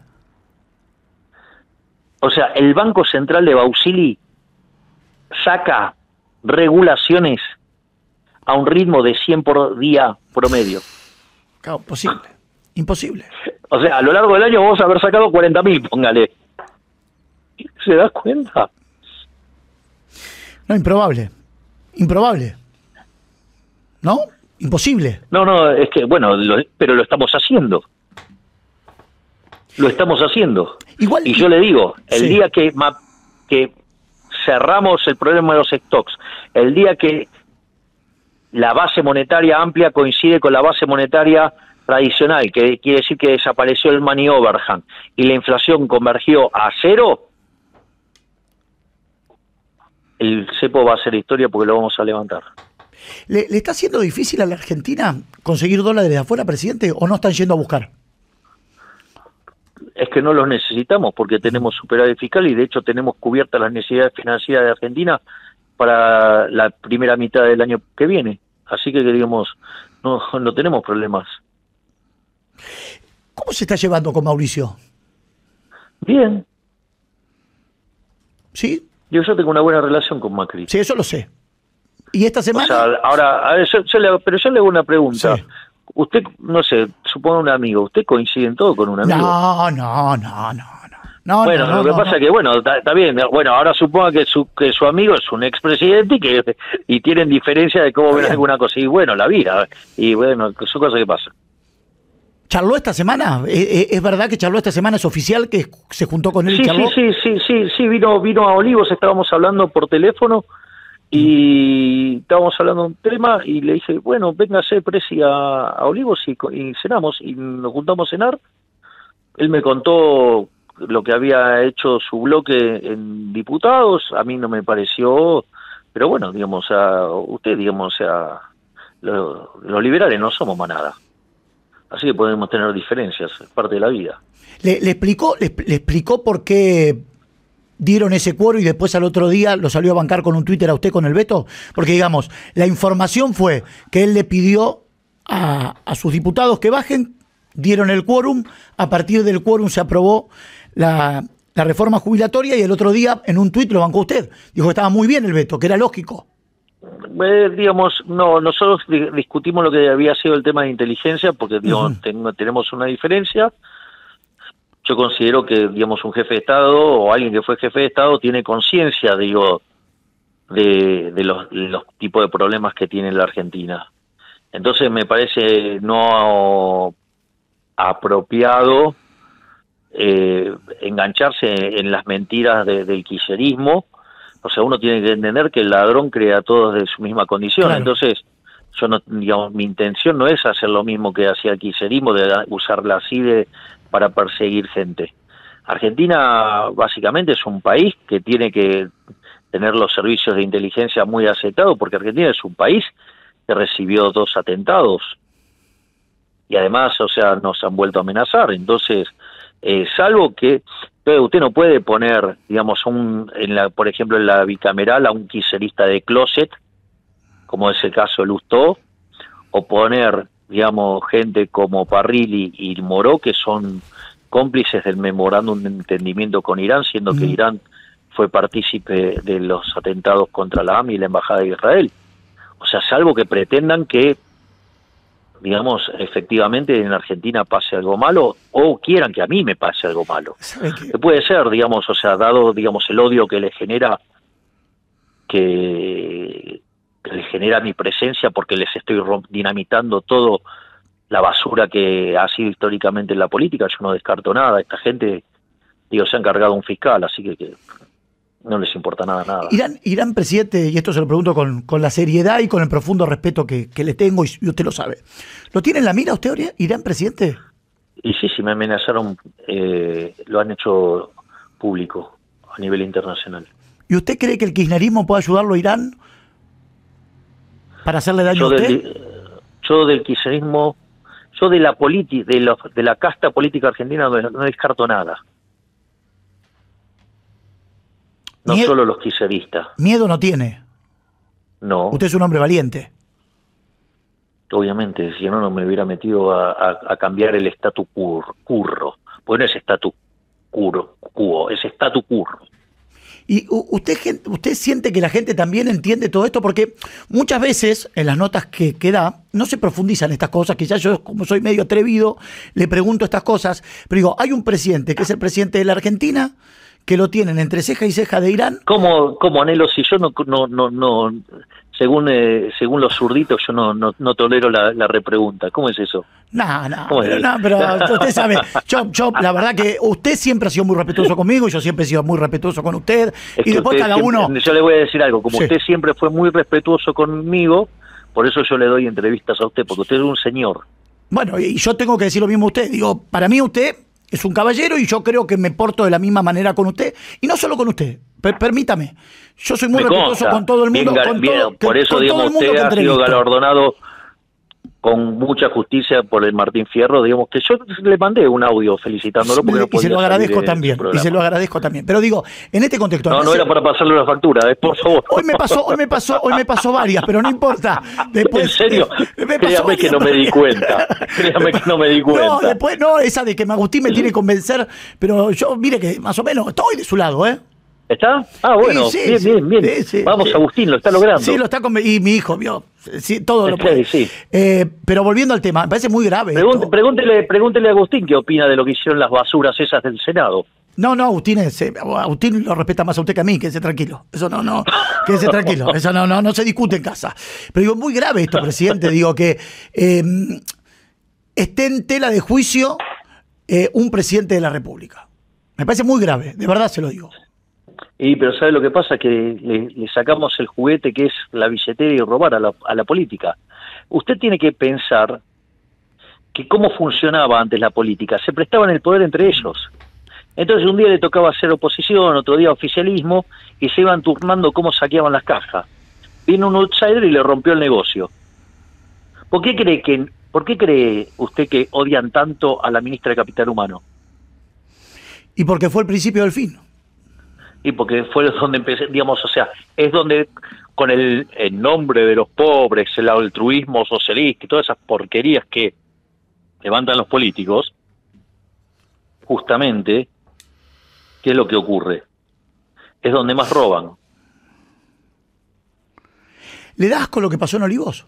O sea, el Banco Central de Bausili saca regulaciones a un ritmo de cien por día promedio. Claro, imposible, imposible. O sea, a lo largo del año vamos a haber sacado cuarenta mil, póngale. ¿Se da cuenta? No, improbable, improbable. ¿No? Imposible. No, no, es que, bueno, lo, pero lo estamos haciendo. Lo estamos haciendo. Igual, y yo le digo, el sí. día que, que cerramos el problema de los stocks, el día que la base monetaria amplia coincide con la base monetaria tradicional, que quiere decir que desapareció el money overhang y la inflación convergió a cero, el cepo va a ser historia porque lo vamos a levantar. ¿Le, ¿Le está haciendo difícil a la Argentina conseguir dólares de afuera, presidente, o no están yendo a buscar? Es que no los necesitamos porque tenemos superávit fiscal y de hecho tenemos cubiertas las necesidades financieras de Argentina para la primera mitad del año que viene. Así que, digamos, no, no tenemos problemas. ¿Cómo se está llevando con Mauricio? Bien. ¿Sí? Yo, yo tengo una buena relación con Macri. Sí, eso lo sé. ¿Y esta semana? O sea, ahora, a ver, yo, yo le hago, pero yo le hago una pregunta. Sí. Usted, no sé, supone un amigo, ¿usted coincide en todo con un amigo? No, no, no, no. No, bueno, no, no, lo que no, pasa no. es que, bueno, está bien, bueno, ahora suponga que su que su amigo es un expresidente y que y tienen diferencia de cómo ven alguna cosa, y bueno, la vida, y bueno, son cosas que pasan. ¿Charló esta semana? ¿Es, es verdad que charló esta semana? ¿Es oficial que se juntó con él sí, y charló? Sí, sí, sí, sí, sí, vino, vino a Olivos, estábamos hablando por teléfono, y estábamos hablando de un tema, y le dije, bueno, véngase, Presi, a, a Olivos, y, y cenamos, y nos juntamos a cenar. Él me contó lo que había hecho su bloque en diputados, a mí no me pareció, pero bueno, digamos, a usted, digamos, a lo, los liberales no somos manada, así que podemos tener diferencias, es parte de la vida. ¿Le, le explicó le, le explicó por qué dieron ese cuoro y después al otro día lo salió a bancar con un Twitter a usted con el veto? Porque, digamos, la información fue que él le pidió a, a sus diputados que bajen, dieron el quórum, a partir del quórum se aprobó la, la reforma jubilatoria y el otro día en un tuit lo bancó usted. Dijo que estaba muy bien el veto, que era lógico. Eh, digamos, no, nosotros di discutimos lo que había sido el tema de inteligencia porque digamos, Uh-huh. ten tenemos una diferencia. Yo considero que, digamos, un jefe de Estado o alguien que fue jefe de Estado tiene conciencia, digo, de, de los, los tipos de problemas que tiene la Argentina. Entonces me parece no apropiado eh, engancharse en las mentiras de, del kirchnerismo. O sea, uno tiene que entender que el ladrón crea a todos de su misma condición. Claro. Entonces, yo no, digamos, mi intención no es hacer lo mismo que hacía el kirchnerismo, de usar la C I D E para perseguir gente. Argentina básicamente es un país que tiene que tener los servicios de inteligencia muy aceptados, porque Argentina es un país que recibió dos atentados y además, o sea, nos han vuelto a amenazar. Entonces, eh, salvo que usted no puede poner, digamos, un, en la, por ejemplo, en la bicameral a un kirchnerista de closet, como es el caso de Lustó, o poner, digamos, gente como Parrilli y Moró, que son cómplices del memorándum de entendimiento con Irán, siendo mm. que Irán fue partícipe de los atentados contra la A M I y la Embajada de Israel. O sea, salvo que pretendan que, digamos, efectivamente en Argentina pase algo malo, o quieran que a mí me pase algo malo. Que puede ser, digamos, o sea, dado, digamos, el odio que le genera que, que les genera mi presencia porque les estoy dinamitando todo la basura que ha sido históricamente en la política. Yo no descarto nada. Esta gente, digo, se ha encargado un fiscal, así que, que no les importa nada, nada. Irán, Irán, presidente, y esto se lo pregunto con, con la seriedad y con el profundo respeto que, que le tengo, y, y usted lo sabe. ¿Lo tiene en la mira usted, Irán, presidente? Y sí, sí, me amenazaron, eh, lo han hecho público a nivel internacional. ¿Y usted cree que el kirchnerismo puede ayudarlo a Irán para hacerle daño yo a usted? Del, yo del kirchnerismo, yo de la política, de, lo, de la casta política argentina no, no descarto nada. No Miedo, solo los kirchneristas. ¿Miedo no tiene? No. Usted es un hombre valiente. Obviamente, si no, no me hubiera metido a, a, a cambiar el statu curro, curro. Pues no es statu curro, quo, es statu curro. ¿Y usted, usted siente que la gente también entiende todo esto? Porque muchas veces en las notas que, que da no se profundizan estas cosas, que ya yo, como soy medio atrevido, le pregunto estas cosas. Pero digo, hay un presidente que es el presidente de la Argentina, que lo tienen entre ceja y ceja de Irán. ¿Cómo, cómo anhelo? Si yo no, no, no, no según eh, según los zurditos, yo no, no, no tolero la, la repregunta. ¿Cómo es eso? No, no, pero, no, pero usted sabe, yo, yo la verdad que usted siempre ha sido muy respetuoso conmigo, yo siempre he sido muy respetuoso con usted, es y después cada siempre, uno... Yo le voy a decir algo, como sí. usted siempre fue muy respetuoso conmigo, por eso yo le doy entrevistas a usted, porque usted es un señor. Bueno, y yo tengo que decir lo mismo a usted, digo, para mí usted es un caballero y yo creo que me porto de la misma manera con usted, y no solo con usted, per permítame, yo soy muy me respetuoso consta, con todo el mundo. bien, Con bien, todo, por eso, con digamos, todo el usted ha sido galardonado con mucha justicia por el Martín Fierro, digamos que yo le mandé un audio felicitándolo. Porque no y se lo agradezco de, también, y se lo agradezco también. Pero digo, en este contexto... No, no era para pasarle una factura, eh, por favor. Hoy me pasó, hoy me pasó, hoy me pasó varias, pero no importa. Después, ¿En serio? Eh, me Créame que no me di cuenta. Créame que no me di cuenta. No, después, no, esa de que Agustín me tiene que convencer, pero yo, mire que más o menos estoy de su lado, ¿eh? ¿Está? Ah, bueno, sí, sí, bien, sí, bien, bien. Sí, sí, Vamos, sí. Agustín, lo está logrando. Sí, lo está convenciendo. Y mi hijo, vio, sí, todo lo puede. Sí, sí. Eh, pero volviendo al tema, me parece muy grave. Pregunte, pregúntele, pregúntele a Agustín qué opina de lo que hicieron las basuras esas del Senado. No, no, Agustín, es, Agustín lo respeta más a usted que a mí, quédese tranquilo. Eso no, no, quédese tranquilo. Eso no, no, no se discute en casa. Pero digo, muy grave esto, presidente. Digo que eh, esté en tela de juicio eh, un presidente de la República. Me parece muy grave, de verdad se lo digo. Y pero ¿sabe lo que pasa? Que le, le sacamos el juguete que es la billetera y robar a la, a la política. Usted tiene que pensar que cómo funcionaba antes la política. Se prestaban el poder entre ellos. Entonces un día le tocaba hacer oposición, otro día oficialismo, y se iban turnando cómo saqueaban las cajas. Vino un outsider y le rompió el negocio. ¿Por qué cree que, por qué cree usted que odian tanto a la ministra de Capital Humano? Y porque fue el principio del fin. Y porque fue donde empecé, digamos, o sea, es donde con el, el nombre de los pobres, el altruismo socialista y todas esas porquerías que levantan los políticos, justamente, ¿qué es lo que ocurre? Es donde más roban. ¿Le das con lo que pasó en Olivos?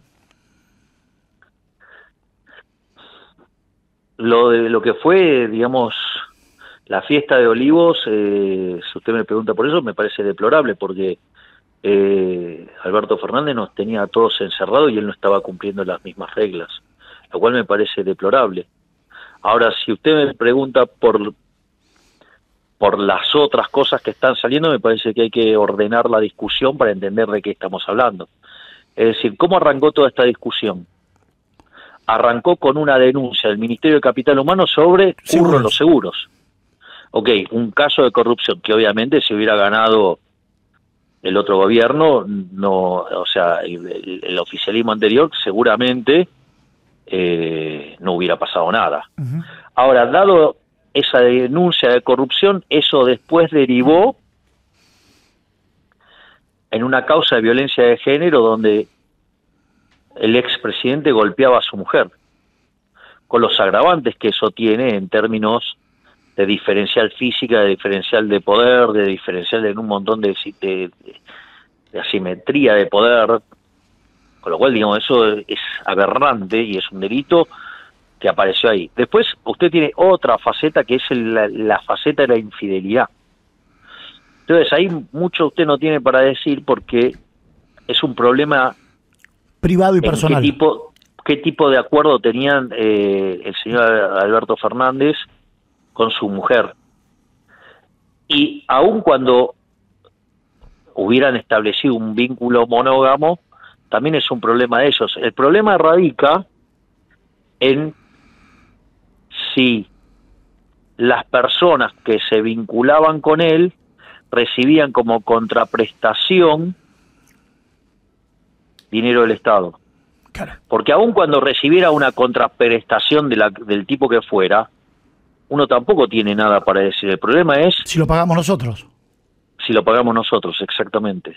Lo de lo que fue, digamos, la fiesta de Olivos, eh, si usted me pregunta por eso, me parece deplorable, porque eh, Alberto Fernández nos tenía a todos encerrados y él no estaba cumpliendo las mismas reglas, lo cual me parece deplorable. Ahora, si usted me pregunta por, por las otras cosas que están saliendo, me parece que hay que ordenar la discusión para entender de qué estamos hablando. Es decir, ¿cómo arrancó toda esta discusión? Arrancó con una denuncia del Ministerio de Capital Humano sobre curro en los seguros. Ok, un caso de corrupción que obviamente si hubiera ganado el otro gobierno, no, o sea, el, el, el oficialismo anterior seguramente eh, no hubiera pasado nada. Uh-huh. Ahora, dado esa denuncia de corrupción, eso después derivó en una causa de violencia de género donde el expresidente golpeaba a su mujer, con los agravantes que eso tiene en términos de diferencial física, de diferencial de poder, de diferencial en un montón de, de, de asimetría de poder, con lo cual, digamos, eso es aberrante y es un delito que apareció ahí. Después, usted tiene otra faceta que es el, la, la faceta de la infidelidad. Entonces, ahí mucho usted no tiene para decir porque es un problema privado y personal. ¿Qué tipo, qué tipo de acuerdo tenían eh, el señor Alberto Fernández con su mujer? Y aun cuando hubieran establecido un vínculo monógamo, también es un problema de ellos. El problema radica en si las personas que se vinculaban con él recibían como contraprestación dinero del Estado. Claro. Porque aun cuando recibiera una contraprestación de la, del tipo que fuera, uno tampoco tiene nada para decir. El problema es si lo pagamos nosotros. Si lo pagamos nosotros, exactamente.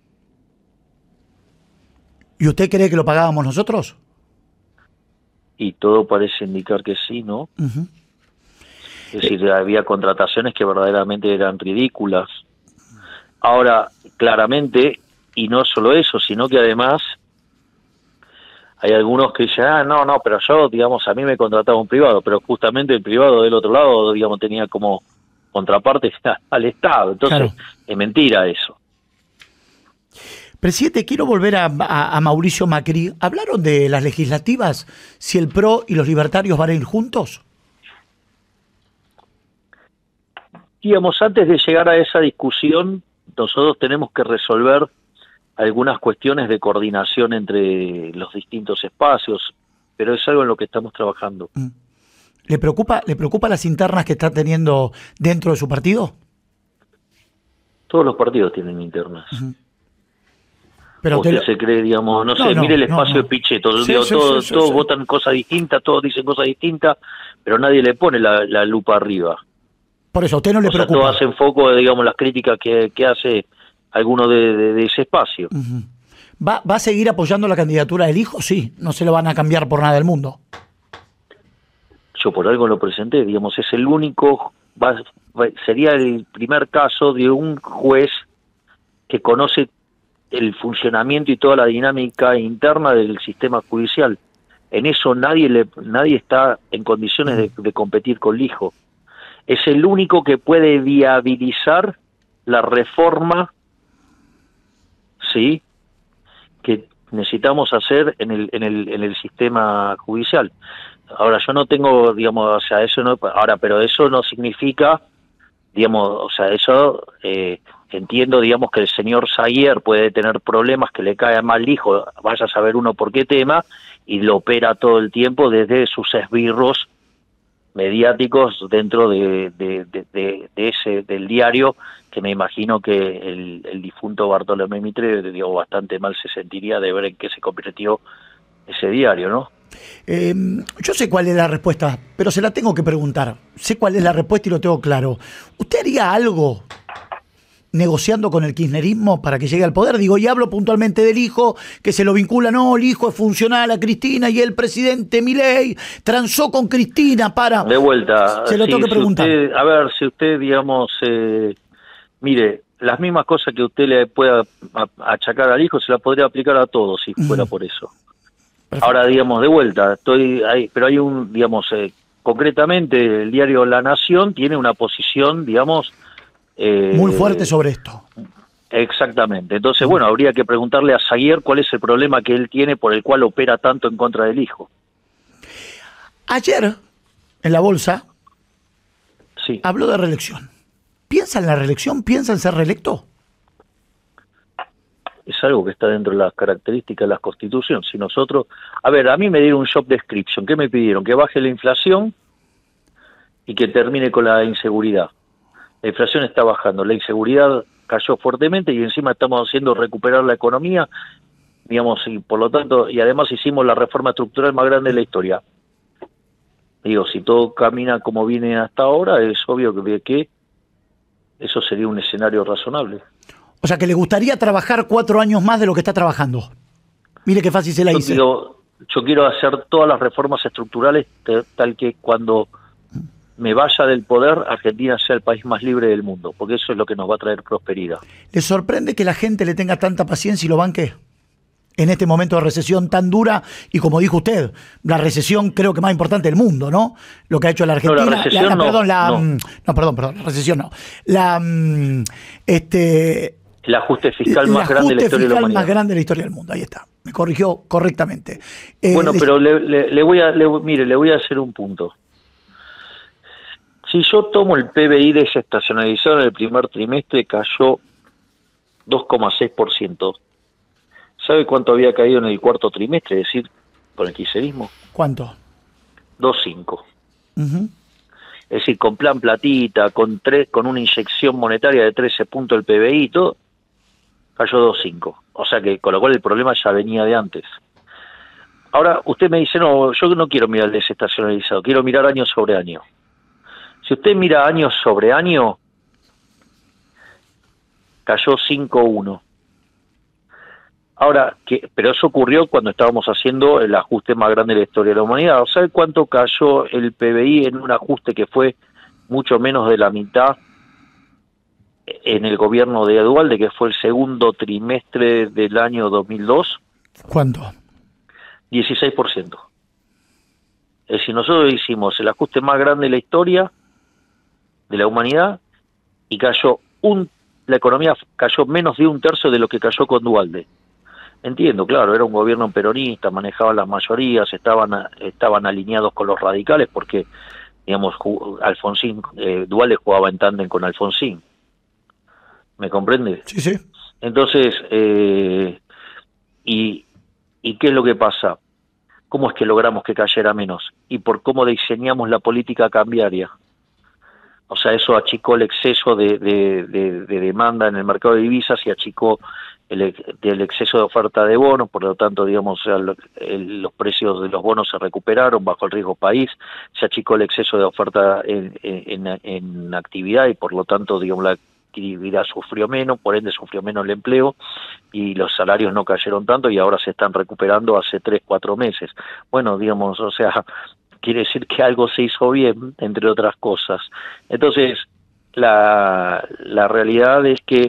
¿Y usted cree que lo pagábamos nosotros? Y todo parece indicar que sí, ¿no? Uh-huh. Es decir, eh. había contrataciones que verdaderamente eran ridículas. Ahora, claramente, y no solo eso, sino que además hay algunos que dicen, ah, no, no, pero yo, digamos, a mí me contrataba un privado, pero justamente el privado del otro lado, digamos, tenía como contraparte al Estado. Entonces, claro, es mentira eso. Presidente, quiero volver a, a, a Mauricio Macri. ¿Hablaron de las legislativas? ¿Si el P R O y los libertarios van a ir juntos? Digamos, antes de llegar a esa discusión, nosotros tenemos que resolver algunas cuestiones de coordinación entre los distintos espacios, pero es algo en lo que estamos trabajando. ¿Le preocupa, ¿le preocupa las internas que está teniendo dentro de su partido? Todos los partidos tienen internas. Uh-huh. Pero usted lo... se cree, digamos, no, no sé, no, mire el espacio no, no. de Pichetto, Sí, digo, sí, todos, sí, sí, todos sí. votan cosas distintas, todos dicen cosas distintas, pero nadie le pone la, la lupa arriba. Por eso, ¿a usted no le o preocupa? Sea, todos hacen foco, digamos, las críticas que, que hace alguno de, de, de ese espacio. Uh-huh. ¿Va, ¿Va a seguir apoyando la candidatura del hijo? Sí, no se lo van a cambiar por nada del mundo. Yo por algo lo presenté, digamos, es el único, va, va, sería el primer caso de un juez que conoce el funcionamiento y toda la dinámica interna del sistema judicial. En eso nadie le, nadie está en condiciones de, de competir con el hijo. Es el único que puede viabilizar la reforma, sí, que necesitamos hacer en el, en el, en el sistema judicial. Ahora, yo no tengo, digamos, o sea, eso no, ahora, pero eso no significa, digamos, o sea, eso, eh, entiendo, digamos, que el señor Saguier puede tener problemas que le caen mal al hijo, vaya a saber uno por qué tema, y lo opera todo el tiempo desde sus esbirros mediáticos dentro de, de, de, de, de ese, del diario, que me imagino que el, el difunto Bartolomé Mitre, digo, bastante mal se sentiría de ver en qué se convirtió ese diario, ¿no? Eh, yo sé cuál es la respuesta, pero se la tengo que preguntar. Sé cuál es la respuesta y lo tengo claro. ¿Usted haría algo negociando con el kirchnerismo para que llegue al poder? Digo, y hablo puntualmente del hijo, que se lo vincula, no, el hijo es funcional a Cristina y el presidente Milei transó con Cristina para... De vuelta. Se lo sí, tengo que preguntar. Si usted, a ver, si usted, digamos, eh, mire, las mismas cosas que usted le pueda achacar al hijo, se las podría aplicar a todos si fuera mm. por eso. Perfecto. Ahora, digamos, de vuelta, estoy ahí, pero hay un, digamos, eh, concretamente el diario La Nación tiene una posición, digamos... Eh, muy fuerte sobre esto. Exactamente. Entonces, bueno, habría que preguntarle a Saguier cuál es el problema que él tiene por el cual opera tanto en contra del hijo. Ayer, en la bolsa, sí. habló de reelección. ¿Piensa en la reelección? ¿Piensa en ser reelecto? Es algo que está dentro de las características de la Constitución. Si nosotros... A ver, a mí me dieron un job description. ¿Qué me pidieron? Que baje la inflación y que termine con la inseguridad. La inflación está bajando, la inseguridad cayó fuertemente y encima estamos haciendo recuperar la economía, digamos, y por lo tanto, y además hicimos la reforma estructural más grande de la historia. Digo, si todo camina como viene hasta ahora, es obvio que, que eso sería un escenario razonable. O sea, que le gustaría trabajar cuatro años más de lo que está trabajando. Mire qué fácil se la yo hice. Quiero, yo quiero hacer todas las reformas estructurales tal que cuando me vaya del poder, Argentina sea el país más libre del mundo, porque eso es lo que nos va a traer prosperidad. ¿Le sorprende que la gente le tenga tanta paciencia y lo banque? En este momento de recesión tan dura, y como dijo usted, la recesión creo que más importante del mundo, ¿no? Lo que ha hecho la Argentina. No, la recesión la, la, no, perdón, la, no. no, perdón, perdón, la recesión no. La, este, El ajuste fiscal el más grande de la historia de la humanidad. más grande de la historia del mundo, ahí está. Me corrigió correctamente. Eh, bueno, pero le, le, le voy a, le, mire, le voy a hacer un punto. Si yo tomo el P B I desestacionalizado en el primer trimestre, cayó dos coma seis por ciento. ¿Sabe cuánto había caído en el cuarto trimestre? Es decir, con el kirchnerismo. ¿Cuánto? dos coma cinco. Uh-huh. Es decir, con plan platita, con tres, con una inyección monetaria de trece puntos el P B I y todo, cayó dos coma cinco. O sea que con lo cual el problema ya venía de antes. Ahora, usted me dice, no, yo no quiero mirar el desestacionalizado, quiero mirar año sobre año. Si usted mira año sobre año, cayó cinco coma uno. Ahora, que, pero eso ocurrió cuando estábamos haciendo el ajuste más grande de la historia de la humanidad. ¿Sabe cuánto cayó el P B I en un ajuste que fue mucho menos de la mitad en el gobierno de Duhalde, que fue el segundo trimestre del año dos mil dos? ¿Cuánto? dieciséis por ciento. Es decir, nosotros hicimos el ajuste más grande de la historia de la humanidad y cayó un, la economía cayó menos de un tercio de lo que cayó con Duhalde. Entiendo, claro, era un gobierno peronista, manejaban las mayorías, estaban estaban alineados con los radicales porque, digamos, Alfonsín, eh, Duhalde jugaba en tándem con Alfonsín. ¿Me comprende? Sí, sí. Entonces, eh, y, ¿y qué es lo que pasa? ¿Cómo es que logramos que cayera menos? Y por cómo diseñamos la política cambiaria. O sea, eso achicó el exceso de, de, de, de demanda en el mercado de divisas y achicó el, el exceso de oferta de bonos, por lo tanto, digamos, el, el, los precios de los bonos se recuperaron bajo el riesgo país, se achicó el exceso de oferta en, en, en actividad y por lo tanto, digamos, la actividad sufrió menos, por ende sufrió menos el empleo y los salarios no cayeron tanto y ahora se están recuperando hace tres, cuatro meses. Bueno, digamos, o sea, quiere decir que algo se hizo bien, entre otras cosas. Entonces, la, la realidad es que,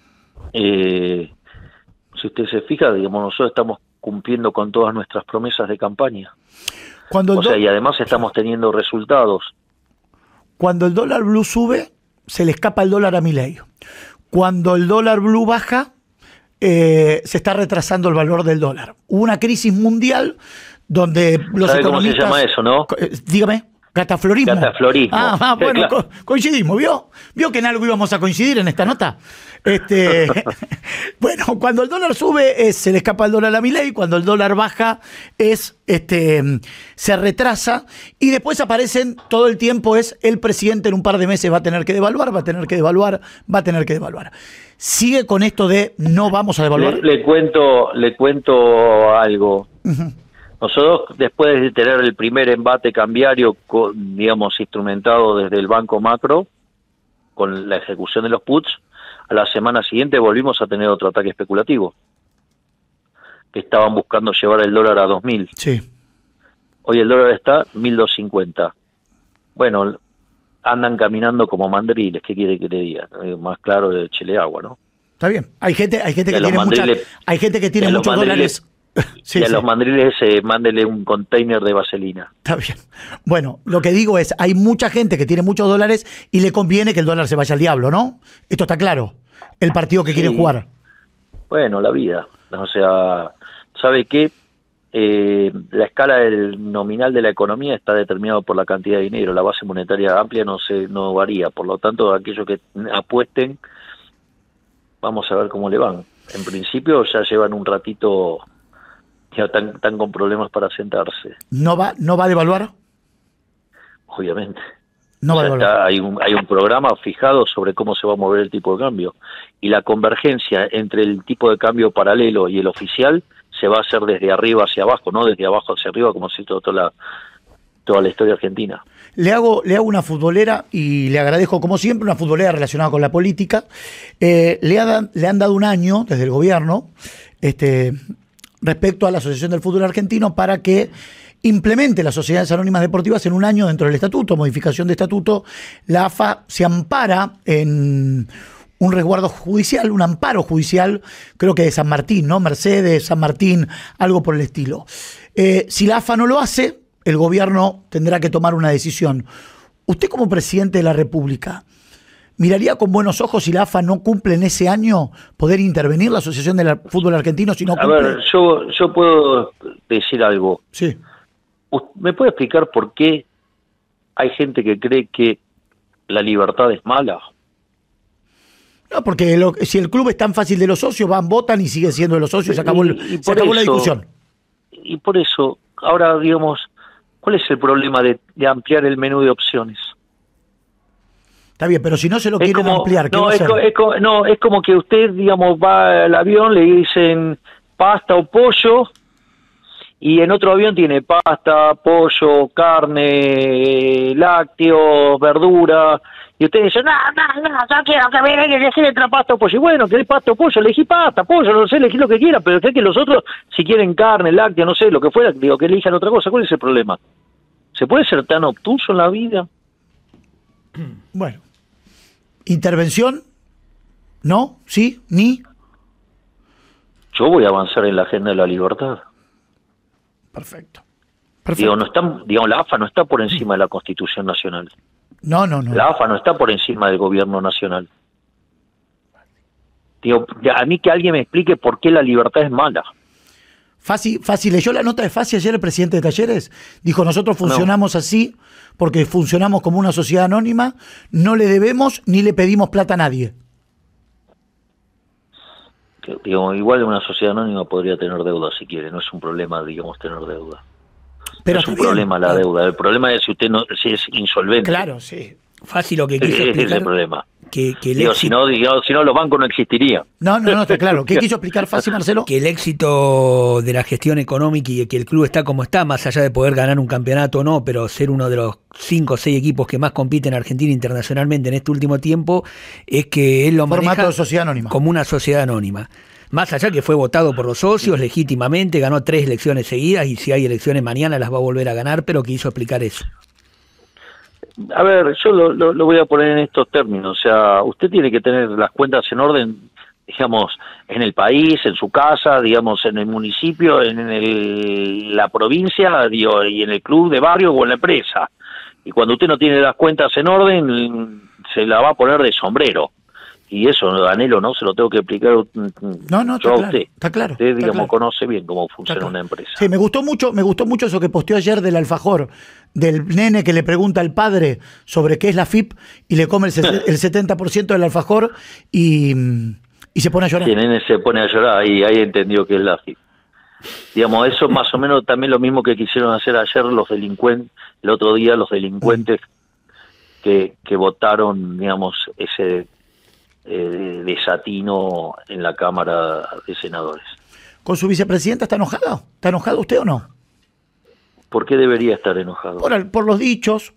eh, si usted se fija, digamos, nosotros estamos cumpliendo con todas nuestras promesas de campaña. Cuando o sea, y además estamos teniendo resultados. Cuando el dólar blue sube, se le escapa el dólar a Milei. Cuando el dólar blue baja, eh, se está retrasando el valor del dólar. Hubo una crisis mundial donde los ¿Sabe economistas... cómo se llama eso, no? Dígame. Cataflorismo. Cataflorismo. Ah, ah bueno, claro. co coincidimos, ¿vio? ¿Vio que en algo íbamos a coincidir en esta nota? Este, bueno, cuando el dólar sube es, se le escapa el dólar a Milei, cuando el dólar baja es, este, se retrasa y después aparecen todo el tiempo es el presidente en un par de meses va a tener que devaluar, va a tener que devaluar, va a tener que devaluar. Sigue con esto de no vamos a devaluar. Le, le cuento, le cuento algo. Uh-huh. Nosotros, después de tener el primer embate cambiario, con, digamos, instrumentado desde el Banco Macro, con la ejecución de los puts, a la semana siguiente volvimos a tener otro ataque especulativo, que estaban buscando llevar el dólar a dos mil. Sí. Hoy el dólar está mil doscientos cincuenta. Bueno, andan caminando como mandriles, ¿qué quiere que le diga? Eh, más claro, de chile agua, ¿no? Está bien. Hay gente, hay gente que tiene mucha, hay gente que tiene muchos dólares. Sí, y a sí. los mandriles eh, mándele un container de vaselina. Está bien. Bueno, lo que digo es, hay mucha gente que tiene muchos dólares y le conviene que el dólar se vaya al diablo, ¿no? Esto está claro. El partido que sí. quieren jugar. Bueno, la vida. O sea, ¿sabe qué? Eh, la escala del nominal de la economía está determinada por la cantidad de dinero. La base monetaria amplia no se no varía. Por lo tanto, aquellos que apuesten, vamos a ver cómo le van. En principio ya llevan un ratito... ya están, están con problemas para sentarse. ¿No va, no va a devaluar? Obviamente. No va a devaluar. Está, hay, un, hay un programa fijado sobre cómo se va a mover el tipo de cambio. Y la convergencia entre el tipo de cambio paralelo y el oficial se va a hacer desde arriba hacia abajo, no desde abajo hacia arriba, como si toda la, toda la historia argentina. Le hago, le hago una futbolera y le agradezco, como siempre, una futbolera relacionada con la política. Eh, le, ha, le han dado un año desde el gobierno, este... respecto a la Asociación del Fútbol Argentino para que implemente las sociedades anónimas deportivas en un año dentro del estatuto, modificación de estatuto. La A F A se ampara en un resguardo judicial, un amparo judicial, creo que de San Martín, ¿no? Mercedes, San Martín, algo por el estilo. Eh, si la A F A no lo hace, el gobierno tendrá que tomar una decisión. Usted como presidente de la República, ¿miraría con buenos ojos si la A F A no cumple en ese año poder intervenir la Asociación del Fútbol Argentino si no cumple? A ver, yo, yo puedo decir algo. Sí. ¿Me puede explicar por qué hay gente que cree que la Libertad es mala? No, porque lo, si el club es tan fácil de los socios, van, votan y sigue siendo de los socios, se acabó, el, y, y se acabó eso, la discusión. Y por eso, ahora digamos, ¿cuál es el problema de, de ampliar el menú de opciones? Está bien, pero si no se lo es quieren como, ampliar, ¿qué no, va a es, hacer? es, no, es como que usted, digamos, va al avión, le dicen pasta o pollo, y en otro avión tiene pasta, pollo, carne, lácteos, verdura, y usted dice, no, no, no, yo quiero que me que elegir entre pasta o pollo. Y bueno, querés pasta o pollo, elegí pasta, pollo, no sé, elegí lo que quiera, pero usted que los otros, si quieren carne, lácteo, no sé, lo que fuera, digo, que elijan otra cosa. ¿Cuál es el problema? ¿Se puede ser tan obtuso en la vida? Bueno. ¿Intervención? ¿No? ¿Sí? ¿Ni? Yo voy a avanzar en la agenda de la libertad. Perfecto. Perfecto. Digo, no está, digamos, la A F A no está por encima de la Constitución Nacional. No, no, no. La A F A no está por encima del gobierno nacional. Digo, a mí que alguien me explique por qué la libertad es mala. Fácil, fácil. ¿Leyó la nota de Fácil ayer el presidente de Talleres? Dijo, nosotros funcionamos no. así porque funcionamos como una sociedad anónima, no le debemos ni le pedimos plata a nadie. Digo, igual una sociedad anónima podría tener deuda si quiere, no es un problema, digamos, tener deuda. Pero no es un bien. problema la deuda, el problema es si usted no, si es insolvente. Claro, sí. Fácil lo que quiso Ese explicar. es el problema. Que, que el digo, éxito, si no, digo, si no, los bancos no existirían. No, no, no, está claro. ¿Qué quiso explicar Fácil, Marcelo? Que el éxito de la gestión económica y que el club está como está, más allá de poder ganar un campeonato o no, pero ser uno de los cinco o seis equipos que más compiten en Argentina internacionalmente en este último tiempo, es que él lo Formato maneja de sociedad anónima. como una sociedad anónima. Más allá que fue votado por los socios legítimamente, ganó tres elecciones seguidas y si hay elecciones mañana las va a volver a ganar, pero quiso explicar eso. A ver, yo lo, lo, lo voy a poner en estos términos. O sea, usted tiene que tener las cuentas en orden, digamos, en el país, en su casa, digamos, en el municipio, en el, la provincia, digo, y en el club de barrio o en la empresa. Y cuando usted no tiene las cuentas en orden, se la va a poner de sombrero. Y eso, Danilo, no se lo tengo que explicar no, no, yo está a claro, usted. Está claro. Usted, está digamos, claro. conoce bien cómo funciona claro. una empresa. Sí, me gustó mucho, me gustó mucho eso que posteó ayer del alfajor, del nene que le pregunta al padre sobre qué es la F I P y le come el, el setenta por ciento del alfajor y, y se pone a llorar. Sí, el nene se pone a llorar y ahí entendió que es la F I P. Digamos, eso es más o menos también lo mismo que quisieron hacer ayer los delincuentes, el otro día los delincuentes mm. que, que votaron, digamos, ese eh, desatino en la Cámara de Senadores. ¿Con su vicepresidenta está enojado? ¿Está enojado usted o no? ¿Por qué debería estar enojado? Por, el, por los dichos.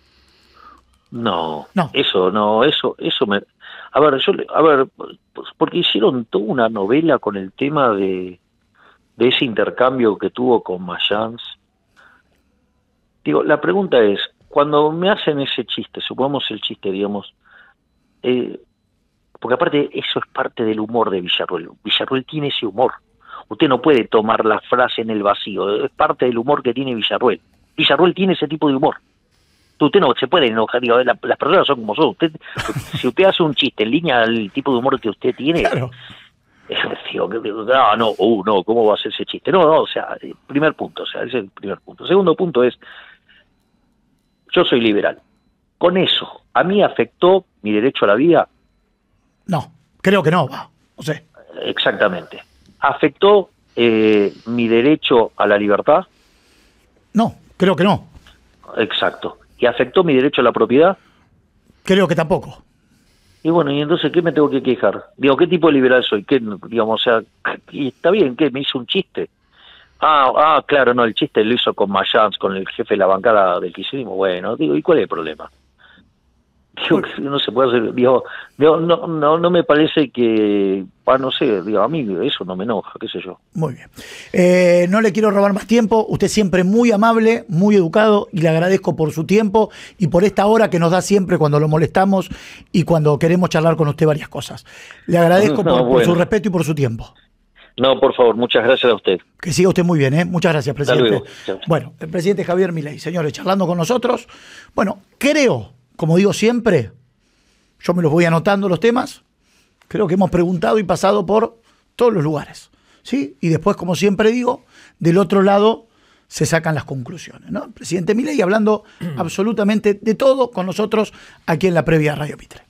No, no, eso no, eso, eso me... A ver, yo, a ver, porque hicieron toda una novela con el tema de, de ese intercambio que tuvo con Mayans. Digo, la pregunta es, cuando me hacen ese chiste, supongamos el chiste, digamos, eh, porque aparte eso es parte del humor de Villarruel. Villarruel tiene ese humor. Usted no puede tomar la frase en el vacío, es parte del humor que tiene Villarruel. Villarruel tiene ese tipo de humor. Usted no se puede enojar, digo, la, las personas son como son. Usted, si usted hace un chiste en línea al tipo de humor que usted tiene, claro. eh, digo, no, no, uh, no, ¿cómo va a ser ese chiste? No, no, o sea, primer punto, o sea, ese es el primer punto. Segundo punto es, yo soy liberal. Con eso, ¿a mí afectó mi derecho a la vida? No, creo que no, va, no sé. Exactamente. ¿Afectó eh, mi derecho a la libertad? No, creo que no. Exacto. ¿Y afectó mi derecho a la propiedad? Creo que tampoco. Y bueno, ¿y entonces qué me tengo que quejar? Digo, ¿qué tipo de liberal soy? ¿Qué, digamos, o sea, y está bien, ¿qué? ¿Me hizo un chiste? Ah, ah, claro, no, el chiste lo hizo con Mayans, con el jefe de la bancada del kirchnerismo. Bueno, digo, ¿y cuál es el problema? Digo, que no se puede hacer, digo, digo no, no, no me parece que, ah, no sé, digo, a mí eso no me enoja, qué sé yo. Muy bien. Eh, no le quiero robar más tiempo, usted siempre muy amable, muy educado, y le agradezco por su tiempo y por esta hora que nos da siempre cuando lo molestamos y cuando queremos charlar con usted varias cosas. Le agradezco no, por, bueno. por su respeto y por su tiempo. No, por favor, muchas gracias a usted. Que siga usted muy bien, ¿eh? Muchas gracias, presidente. Bueno, el presidente Javier Milei, señores, charlando con nosotros. Bueno, creo, como digo siempre, yo me los voy anotando los temas. Creo que hemos preguntado y pasado por todos los lugares, ¿sí? Y después, como siempre digo, del otro lado se sacan las conclusiones, ¿no? El presidente Milei hablando absolutamente de todo con nosotros aquí en la previa Radio Mitre.